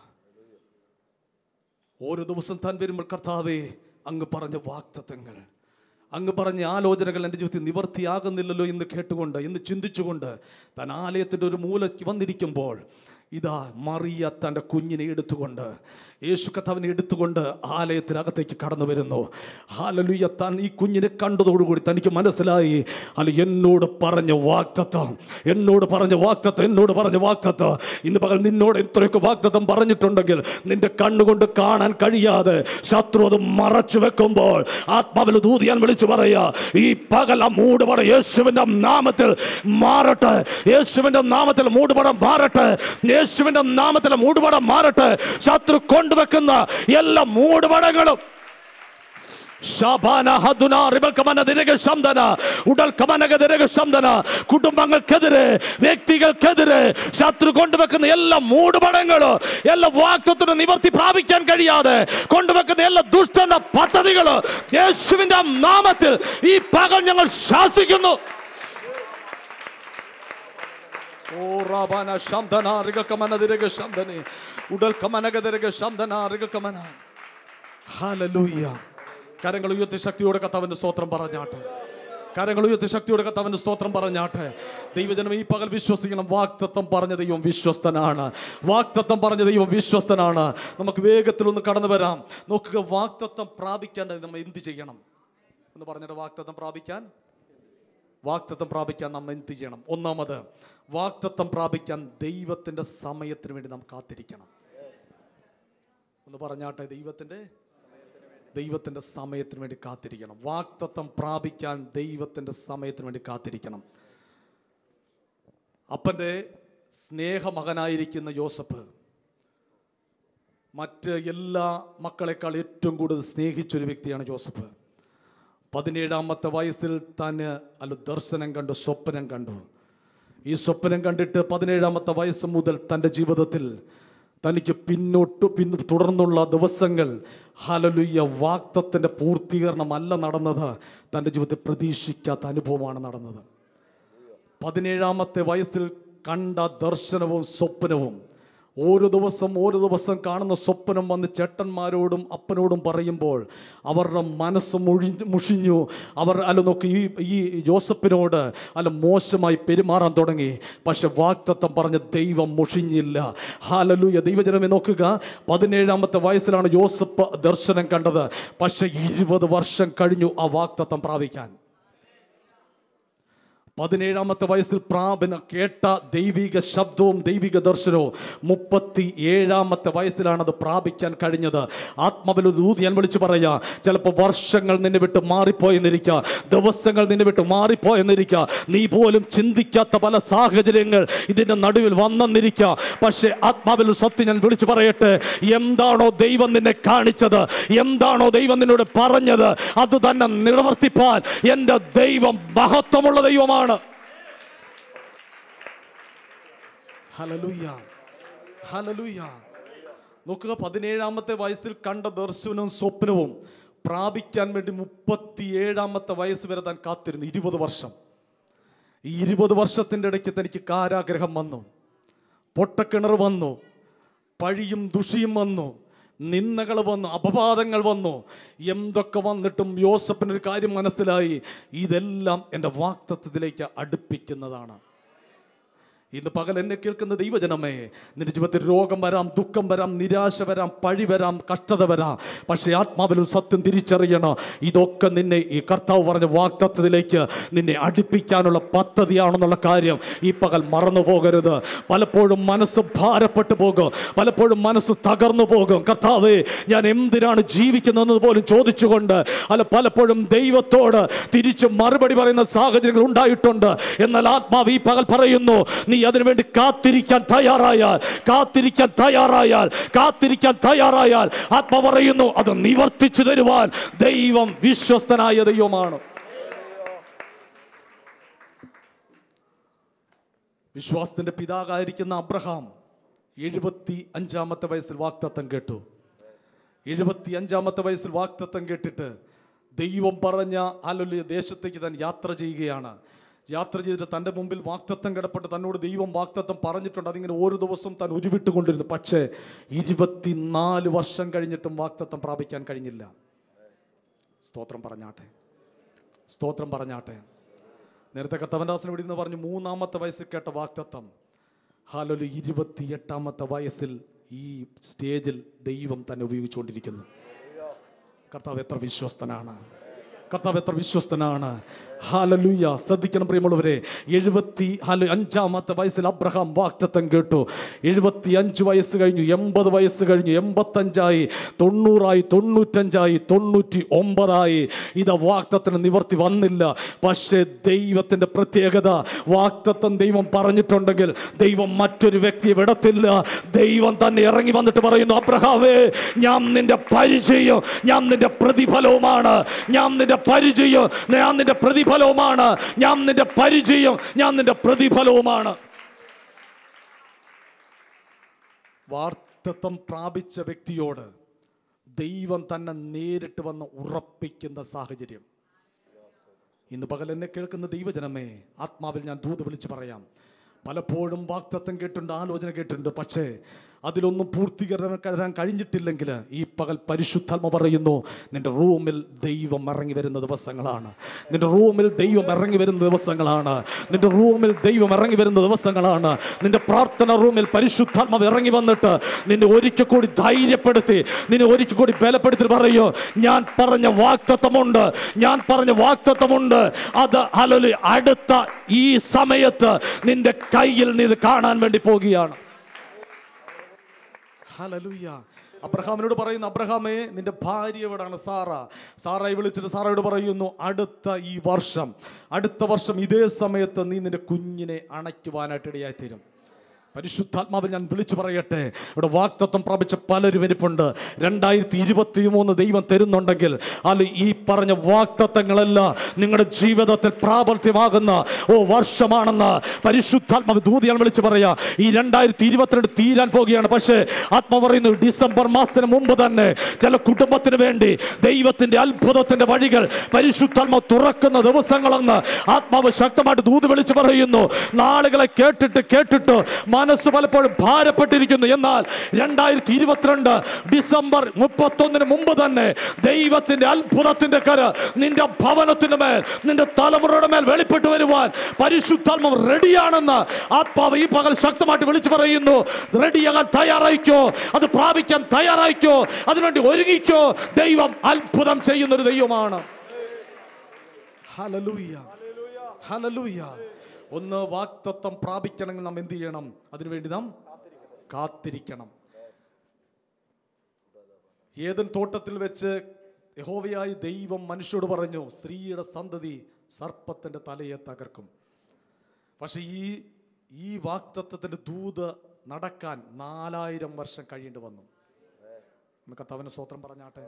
ഓരോ ദിവസം താൻ വരുമ്പോൾ, കർത്താവേ അങ്ങ് പറഞ്ഞ വാഗ്ദത്തങ്ങൾ, അങ്ങ് പറഞ്ഞ ആലോചനകൾ എൻ്റെ ജീവിതത്തിൽ നിവർത്തിയാകുന്നില്ലല്ലോ എന്ന് കേട്ടുകൊണ്ട്, എന്ന് ചിന്തിച്ചുകൊണ്ട് താൻ ആലയത്തിൻ്റെ ഒരു മൂലയ്ക്ക് വന്നിരിക്കുമ്പോൾ ഇതാ മറിയ തൻ്റെ കുഞ്ഞിനെ എടുത്തുകൊണ്ട്, യേശു കർത്താവിനെ എടുത്തുകൊണ്ട് ആലയത്തിനകത്തേക്ക് കടന്നു വരുന്നു. ഹല്ലേലൂയ. താൻ ഈ കുഞ്ഞിനെ കണ്ടതോടുകൂടി തനിക്ക് മനസ്സിലായി, അല്ല എന്നോട് പറഞ്ഞ വാഗ്ദത്തം, എന്നോട് പറഞ്ഞ വാഗ്ദത്തം, എന്നോട് പറഞ്ഞ വാഗ്ദത്തം. ഇന്ന് പകൽ നിന്നോട് ഇത്രയൊക്കെ വാഗ്ദത്തം പറഞ്ഞിട്ടുണ്ടെങ്കിൽ നിന്റെ കണ്ണുകൊണ്ട് കാണാൻ കഴിയാതെ ശത്രു അത് മറച്ചു വെക്കുമ്പോൾ ആത്മാവിൽ ദൂതിയാൻ വിളിച്ചു പറയുക, ഈ പകൽ ആ മൂടുപട യേശുവിൻ്റെ നാമത്തിൽ മാറട്ടെ, യേശുവിൻ്റെ നാമത്തിൽ മൂടുപടം മാറട്ടെ, യേശുവിൻ്റെ നാമത്തിൽ മൂടുപടം മാറട്ടെ. ശത്രു കൊണ്ടുവെക്കുന്ന എല്ലാ മൂടുപടങ്ങളും കുടുംബങ്ങൾക്കെതിരെ, വ്യക്തികൾക്കെതിരെ ശത്രു കൊണ്ടുവെക്കുന്ന എല്ലാ മൂടുപടങ്ങളും, എല്ലാ വാഗ്ദത്തത്തിന് നിവർത്തി പ്രാപിക്കാൻ കഴിയാതെ കൊണ്ടുവെക്കുന്ന എല്ലാ ദുഷ്ടന്റെ പദ്ധതികളും യേശുവിന്റെ നാമത്തിൽ ഈ പകൽ ഞങ്ങൾ ശാസിക്കുന്നു. കരങ്ങൾ ഉയർത്തി ശക്തിയോടെ കർത്താവിന്റെ സ്തോത്രം പറഞ്ഞാട്ടെ. കരങ്ങൾ ഉയർത്തി ശക്തിയോടെ കർത്താവിന്റെ സ്തോത്രം പറഞ്ഞാട്ടെ. ദൈവജനം ഈ പകൽ വിശ്വസിക്കണം, വാഗ്ദത്തം പറഞ്ഞ ദൈവം വിശ്വസ്തനാണ്. വാഗ്ദത്തം പറഞ്ഞ ദൈവം വിശ്വസ്തനാണ്. നമുക്ക് വേഗത്തിലൊന്ന് കടന്നു വരാം. നോക്കുക, വാഗ്ദത്തം പ്രാപിക്കാൻ നമ്മൾ എന്ത് ചെയ്യണം എന്ന് പറഞ്ഞിട്ട്, വാഗ്ദത്തം പ്രാപിക്കാൻ നമ്മൾ എന്ത് ചെയ്യണം? ഒന്നാമത്, വാഗ്ദത്തം പ്രാപിക്കാൻ ദൈവത്തിന്റെ സമയത്തിന് വേണ്ടി നാം കാത്തിരിക്കണം. ഒന്ന് പറഞ്ഞാട്ടെ, ദൈവത്തിന്റെ സമയത്തിന് വേണ്ടി കാത്തിരിക്കണം. വാഗ്ദത്തം പ്രാപിക്കാൻ ദൈവത്തിന്റെ സമയത്തിന് വേണ്ടി കാത്തിരിക്കണം. അപ്പൻ്റെ സ്നേഹമകനായിരിക്കുന്ന യോസഫ് മറ്റ് എല്ലാ മക്കളെക്കാൾ ഏറ്റവും കൂടുതൽ സ്നേഹിച്ചൊരു വ്യക്തിയാണ് യോസഫ്. 17-ാമത്തെ വയസ്സിൽ താന് ദർശനം കണ്ടു, സ്വപ്നം കണ്ടു. ഈ സ്വപ്നം കണ്ടിട്ട് 17-ാമത്തെ വയസ്സ് മുതൽ തൻ്റെ ജീവിതത്തിൽ തനിക്ക് തുടർന്നുള്ള ദിവസങ്ങൾ ഹല്ലേലൂയ വാഗ്ദത്തത്തിൻ്റെ പൂർത്തീകരണമല്ല നടന്നത്, തൻ്റെ ജീവിതത്തിൽ പ്രതീക്ഷിക്കാത്ത അനുഭവമാണ് നടന്നത്. 17-ാമത്തെ വയസ്സിൽ കണ്ട ദർശനവും സ്വപ്നവും ഓരോ ദിവസം കാണുന്ന സ്വപ്നം വന്ന് ചേട്ടന്മാരോടും അപ്പനോടും പറയുമ്പോൾ അവരുടെ മനസ്സ് മുഷിഞ്ഞു. അവർ നോക്കി ഈ ജോസഫിനോട് മോശമായി പെരുമാറാൻ തുടങ്ങി. പക്ഷെ വാഗ്ദത്തം പറഞ്ഞ ദൈവം മുഷിഞ്ഞില്ല. ഹല്ലേലൂയ. ദൈവജനമേ നോക്കുക, 17-ാമത്തെ വയസ്സിലാണ് യോസഫ് ദർശനം കണ്ടത്. പക്ഷെ 20 വർഷം കഴിഞ്ഞു ആ വാഗ്ദത്തം പ്രാപിക്കാൻ. 17-ാമത്തെ വയസ്സിൽ കേട്ട ദൈവിക ശബ്ദവും ദൈവിക ദർശനവും 37-ാമത്തെ വയസ്സിലാണ് അത് പ്രാപിക്കാൻ കഴിഞ്ഞത്. ആത്മാവിൽ ഞാൻ വിളിച്ചു പറയാ, ചിലപ്പോൾ വർഷങ്ങൾ നിന്നെ വിട്ട് മാറിപ്പോയെന്നിരിക്കുക, ദിവസങ്ങൾ നിന്നെ വിട്ട് മാറിപ്പോയെന്നിരിക്കുക, നീ പോലും ചിന്തിക്കാത്ത പല സാഹചര്യങ്ങൾ ഇതിൻ്റെ നടുവിൽ വന്നെന്നിരിക്കുക. പക്ഷേ ആത്മാവിൽ സത്യം ഞാൻ വിളിച്ചു പറയട്ടെ, എന്താണോ ദൈവം നിന്നെ കാണിച്ചത്, എന്താണോ ദൈവം നിന്നോട് പറഞ്ഞത്, അത് തന്നെ നിവർത്തിപ്പാൻ എൻ്റെ ദൈവം മഹത്വമുള്ള ദൈവമാണ്. Hallelujah, hallelujah. നോക്കുക, 17-ാമത്തെ വയസ്സിൽ കണ്ട ദർശനവും സ്വപ്നവും പ്രാപിക്കാൻ വേണ്ടി 37-ാമത്തെ വയസ്സ് വരെ താൻ കാത്തിരുന്നു. 20 വർഷം. ഈ 20 വർഷത്തിൻ്റെ ഇടയ്ക്ക് തനിക്ക് കാരാഗ്രഹം വന്നു, പൊട്ടക്കിണർ വന്നു, പഴിയും ദുഷിയും വന്നു, നിന്ദകൾ വന്നു, അപവാദങ്ങൾ വന്നു. എന്തൊക്കെ വന്നിട്ടും യോസഫിനൊരു കാര്യം മനസ്സിലായി, ഇതെല്ലാം എൻ്റെ വാഗ്ദത്തത്തിലേക്ക് അടുപ്പിക്കുന്നതാണ്. ഇന്ന് പകൽ എന്നെ കേൾക്കുന്ന ദൈവജനമേ, നിന്റെ ജീവിതത്തിൽ രോഗം വരാം, ദുഃഖം വരാം, നിരാശ വരാം, പഴി വരാം, കഷ്ടത വരാം. പക്ഷേ ആത്മാവിൽ സത്യം തിരിച്ചറിയണം, ഇതൊക്കെ നിന്നെ ഈ കർത്താവ് പറഞ്ഞ വാഗ്ദത്തത്തിലേക്ക് നിന്നെ അടുപ്പിക്കാനുള്ള പദ്ധതിയാണെന്നുള്ള കാര്യം ഈ പകൽ മറന്നു പോകരുത്. പലപ്പോഴും മനസ്സ് ഭാരപ്പെട്ടു പോകും, പലപ്പോഴും മനസ്സ് തകർന്നു പോകും. കർത്താവേ, ഞാൻ എന്തിനാണ് ജീവിക്കുന്നതെന്ന് പോലും ചോദിച്ചുകൊണ്ട് പലപ്പോഴും ദൈവത്തോട് തിരിച്ച് മറുപടി പറയുന്ന സാഹചര്യങ്ങൾ ഉണ്ടായിട്ടുണ്ട്. എന്നാൽ ആത്മാവ് ഈ പകൽ പറയുന്നു, നീ അതിനുവേണ്ടി കാത്തിരിക്കാൻ തയ്യാറായാൽ ആത്മ പറയുന്നു, അത് നിവർത്തിച്ചു തരുവാൻ ദൈവം വിശ്വസ്തനായ ദൈവമാണ്. വിശ്വാസത്തിന്റെ പിതാവായിരിക്കുന്ന അബ്രഹാം 75-ാമത്തെ വയസ്സിൽ വാഗ്ദത്തം കേട്ടു. 75-ാമത്തെ വയസ്സിൽ വാഗ്ദത്തം കേട്ടിട്ട് ദൈവം പറഞ്ഞ ദേശത്തേക്ക് താൻ യാത്ര ചെയ്യുകയാണ്. യാത്ര ചെയ്തിട്ട് തൻ്റെ മുമ്പിൽ വാഗ്ദത്തം കിടപ്പെട്ട് തന്നോട് ദൈവം വാഗ്ദത്തം പറഞ്ഞിട്ടുണ്ട്. അതിങ്ങനെ ഓരോ ദിവസം താൻ ഉരുവിട്ടുകൊണ്ടിരുന്നു. പക്ഷേ 24 വർഷം കഴിഞ്ഞിട്ടും വാഗ്ദത്തം പ്രാപിക്കാൻ കഴിഞ്ഞില്ല. സ്തോത്രം പറഞ്ഞാട്ടെ. നേരത്തെ കർത്താവൻദാസൻ ഇവിടെ നിന്ന് പറഞ്ഞു, 3-ാമത്തെ വയസ്സിൽ കേട്ട വാഗ്ദത്തം. ഹല്ലേലൂയ 28-ാമത്തെ വയസ്സിൽ ഈ സ്റ്റേജിൽ ദൈവം തന്നെ ഉപയോഗിച്ചുകൊണ്ടിരിക്കുന്നു. കർത്താവ് എത്ര വിശ്വസ്തനാണ്, കർത്താവ് എത്ര വിശ്വസ്തനാണ്. ഹല്ലേലൂയ. ശ്രദ്ധിക്കണം പ്രിയമുള്ളവരെ, 75-ാമത്തെ വയസ്സിൽ അബ്രഹാം വാഗ്ദത്തം കേട്ടു. 75 വയസ്സ് കഴിഞ്ഞു, 80 വയസ്സ് കഴിഞ്ഞു, 85ആയി, 90ആയി, 95ആയി, 99ആയി. ഇത് വാഗ്ദത്തത്തിന് നിവർത്തി വന്നില്ല. പക്ഷേ ദൈവത്തിൻ്റെ പ്രത്യേകത, വാഗ്ദത്തം ദൈവം പറഞ്ഞിട്ടുണ്ടെങ്കിൽ ദൈവം മറ്റൊരു വ്യക്തിയെ വിടത്തില്ല. ദൈവം തന്നെ ഇറങ്ങി വന്നിട്ട് പറയുന്നു, അബ്രഹാമേ, ഞാൻ നിന്റെ പരിചയം, ഞാൻ നിന്റെ പ്രതിഫലവുമാണ്. ഞാൻ നിന്റെ പരിചയം, ഞാൻ നിന്റെ പ്രതിഫലവുമാണ്. ഞാൻ നിന്റെ പരിചയം, ഞാൻ നിന്റെ പ്രതിഫലവുമാണ്. വാഗ്ദത്തം പ്രാപിച്ച വ്യക്തിയോട് ദൈവം തന്നെ നേരിട്ട് വന്ന് ഉറപ്പിക്കുന്ന സാഹചര്യം. ഇന്ന് പകൽ എന്നെ കേൾക്കുന്ന ദൈവജനമേ, ആത്മാവിൽ ഞാൻ ദൂത് വിളിച്ച് പറയാം. പലപ്പോഴും വാഗ്ദത്തം കേട്ടിട്ടുണ്ട്, ആലോചന കേട്ടിട്ടുണ്ട്, പക്ഷേ അതിലൊന്നും പൂർത്തീകരണം കഴിഞ്ഞിട്ടില്ലെങ്കിൽ ഈ പകൽ പരിശുദ്ധാത്മ പറയുന്നു, നിന്റെ റൂമിൽ ദൈവം ഇറങ്ങി വരുന്ന ദിവസങ്ങളാണ്. നിന്റെ റൂമിൽ ദൈവം ഇറങ്ങി വരുന്ന ദിവസങ്ങളാണ്. നിന്റെ റൂമിൽ ദൈവം ഇറങ്ങി വരുന്ന ദിവസങ്ങളാണ്. നിന്റെ പ്രാർത്ഥന റൂമിൽ പരിശുദ്ധാത്മാവ് ഇറങ്ങി വന്നിട്ട് നിന്നെ ഒരിക്കൽ കൂടി ധൈര്യപ്പെടുത്തി, നിന്നെ ഒരിക്കൽ കൂടി ബലപ്പെടുത്തി പറയൂ, ഞാൻ പറഞ്ഞ വാഗ്ദത്തമുണ്ട്, ഞാൻ പറഞ്ഞ വാഗ്ദത്തമുണ്ട്. അത് ഹല്ലേലൂയ അടുത്ത ഈ സമയത്ത് നിന്റെ കയ്യിൽ നീ ഇത് കാണാൻ വേണ്ടി പോകുകയാണ്. ഹല്ലേലൂയ. അബ്രഹാമിനോട് പറയുന്നു, അബ്രഹാമേ, നിന്റെ ഭാര്യ എവിടാണ്? സാറായി വിളിച്ചിട്ട് സാറയോട് പറയുന്നു, അടുത്ത വർഷം ഇതേ സമയത്ത് നീ നിന്റെ കുഞ്ഞിനെ അണയ്ക്കുവാനായിട്ട് ഇടയായിത്തീരും. പരിശുദ്ധാത്മാവിൽ ഞാൻ വിളിച്ചു പറയട്ടെ, ഇവിടെ വാഗ്ദത്തം പ്രാപിച്ച പലരും ഇരിപ്പുണ്ട്. 2023 ദൈവം തരുന്നുണ്ടെങ്കിൽ അല്ല, ഈ പറഞ്ഞ വാഗ്ദത്തങ്ങളെല്ലാം നിങ്ങളുടെ ജീവിതത്തിൽ പ്രാബല്യമാകുന്ന വർഷമാണെന്ന് പരിശുദ്ധാത്മാവ് ദൂതിയാൽ വിളിച്ചു പറയാ. ഈ 2022 തീരാൻ പോകുകയാണ്. പക്ഷേ ആത്മാവ് പറയുന്നു, ഡിസംബർ മാസത്തിന് മുമ്പ് തന്നെ ചില കുടുംബത്തിന് വേണ്ടി ദൈവത്തിന്റെ അത്ഭുതത്തിന്റെ വഴികൾ പരിശുദ്ധാത്മാവ് തുറക്കുന്ന ദിവസങ്ങളെന്ന് ആത്മാവ് ശക്തമായിട്ട് ദൂത് വിളിച്ചു പറയുന്നു. നാളുകളെ കേട്ടിട്ട് മനസ്സ് പലപ്പോഴും ഭാരപ്പെട്ടിരിക്കുന്നു. എന്നാൽ 2022 ഡിസംബർ 31 മുമ്പ് തന്നെ ദൈവത്തിന്റെ അത്ഭുതത്തിന്റെ കര നിന്റെ ഭവനത്തിന്റെ മേൽ, നിന്റെ തലമുറയുടെ മേൽ വെളിപ്പെട്ടു വരുവാൻ പരിശുദ്ധാത്മാവ് റെഡിയാണെന്ന് ആത്മാവ് ഈ പകൽ ശക്തമായിട്ട് വിളിച്ചു പറയുന്നു. റെഡിയാകാൻ തയ്യാറായിക്കോ, അത് പ്രാപിക്കാൻ തയ്യാറായിക്കോ, അതിനുവേണ്ടി ഒരുങ്ങിക്കോ. ദൈവം അത്ഭുതം ചെയ്യുന്നൊരു ദൈവമാണ്. Hallelujah, hallelujah. ഒന്ന് വാഗ്ദത്തം പ്രാപിക്കണമെങ്കിൽ നാം എന്ത് ചെയ്യണം? അതിനുവേണ്ടി നാം കാത്തിരിക്കണം. ഏദൻ തോട്ടത്തിൽ വെച്ച് യഹോവയായ ദൈവം മനുഷ്യരോട് പറഞ്ഞു, സ്ത്രീയുടെ സന്തതി സർപ്പത്തിന്റെ തലയെ തകർക്കും. പക്ഷെ ഈ വാഗ്ദത്തത്തിന്റെ ദൂത് നടക്കാൻ 4000 വർഷം കഴിയേണ്ടി വന്നു. നമുക്ക് കർത്താവിന് സ്തോത്രം പറഞ്ഞാട്ടെ.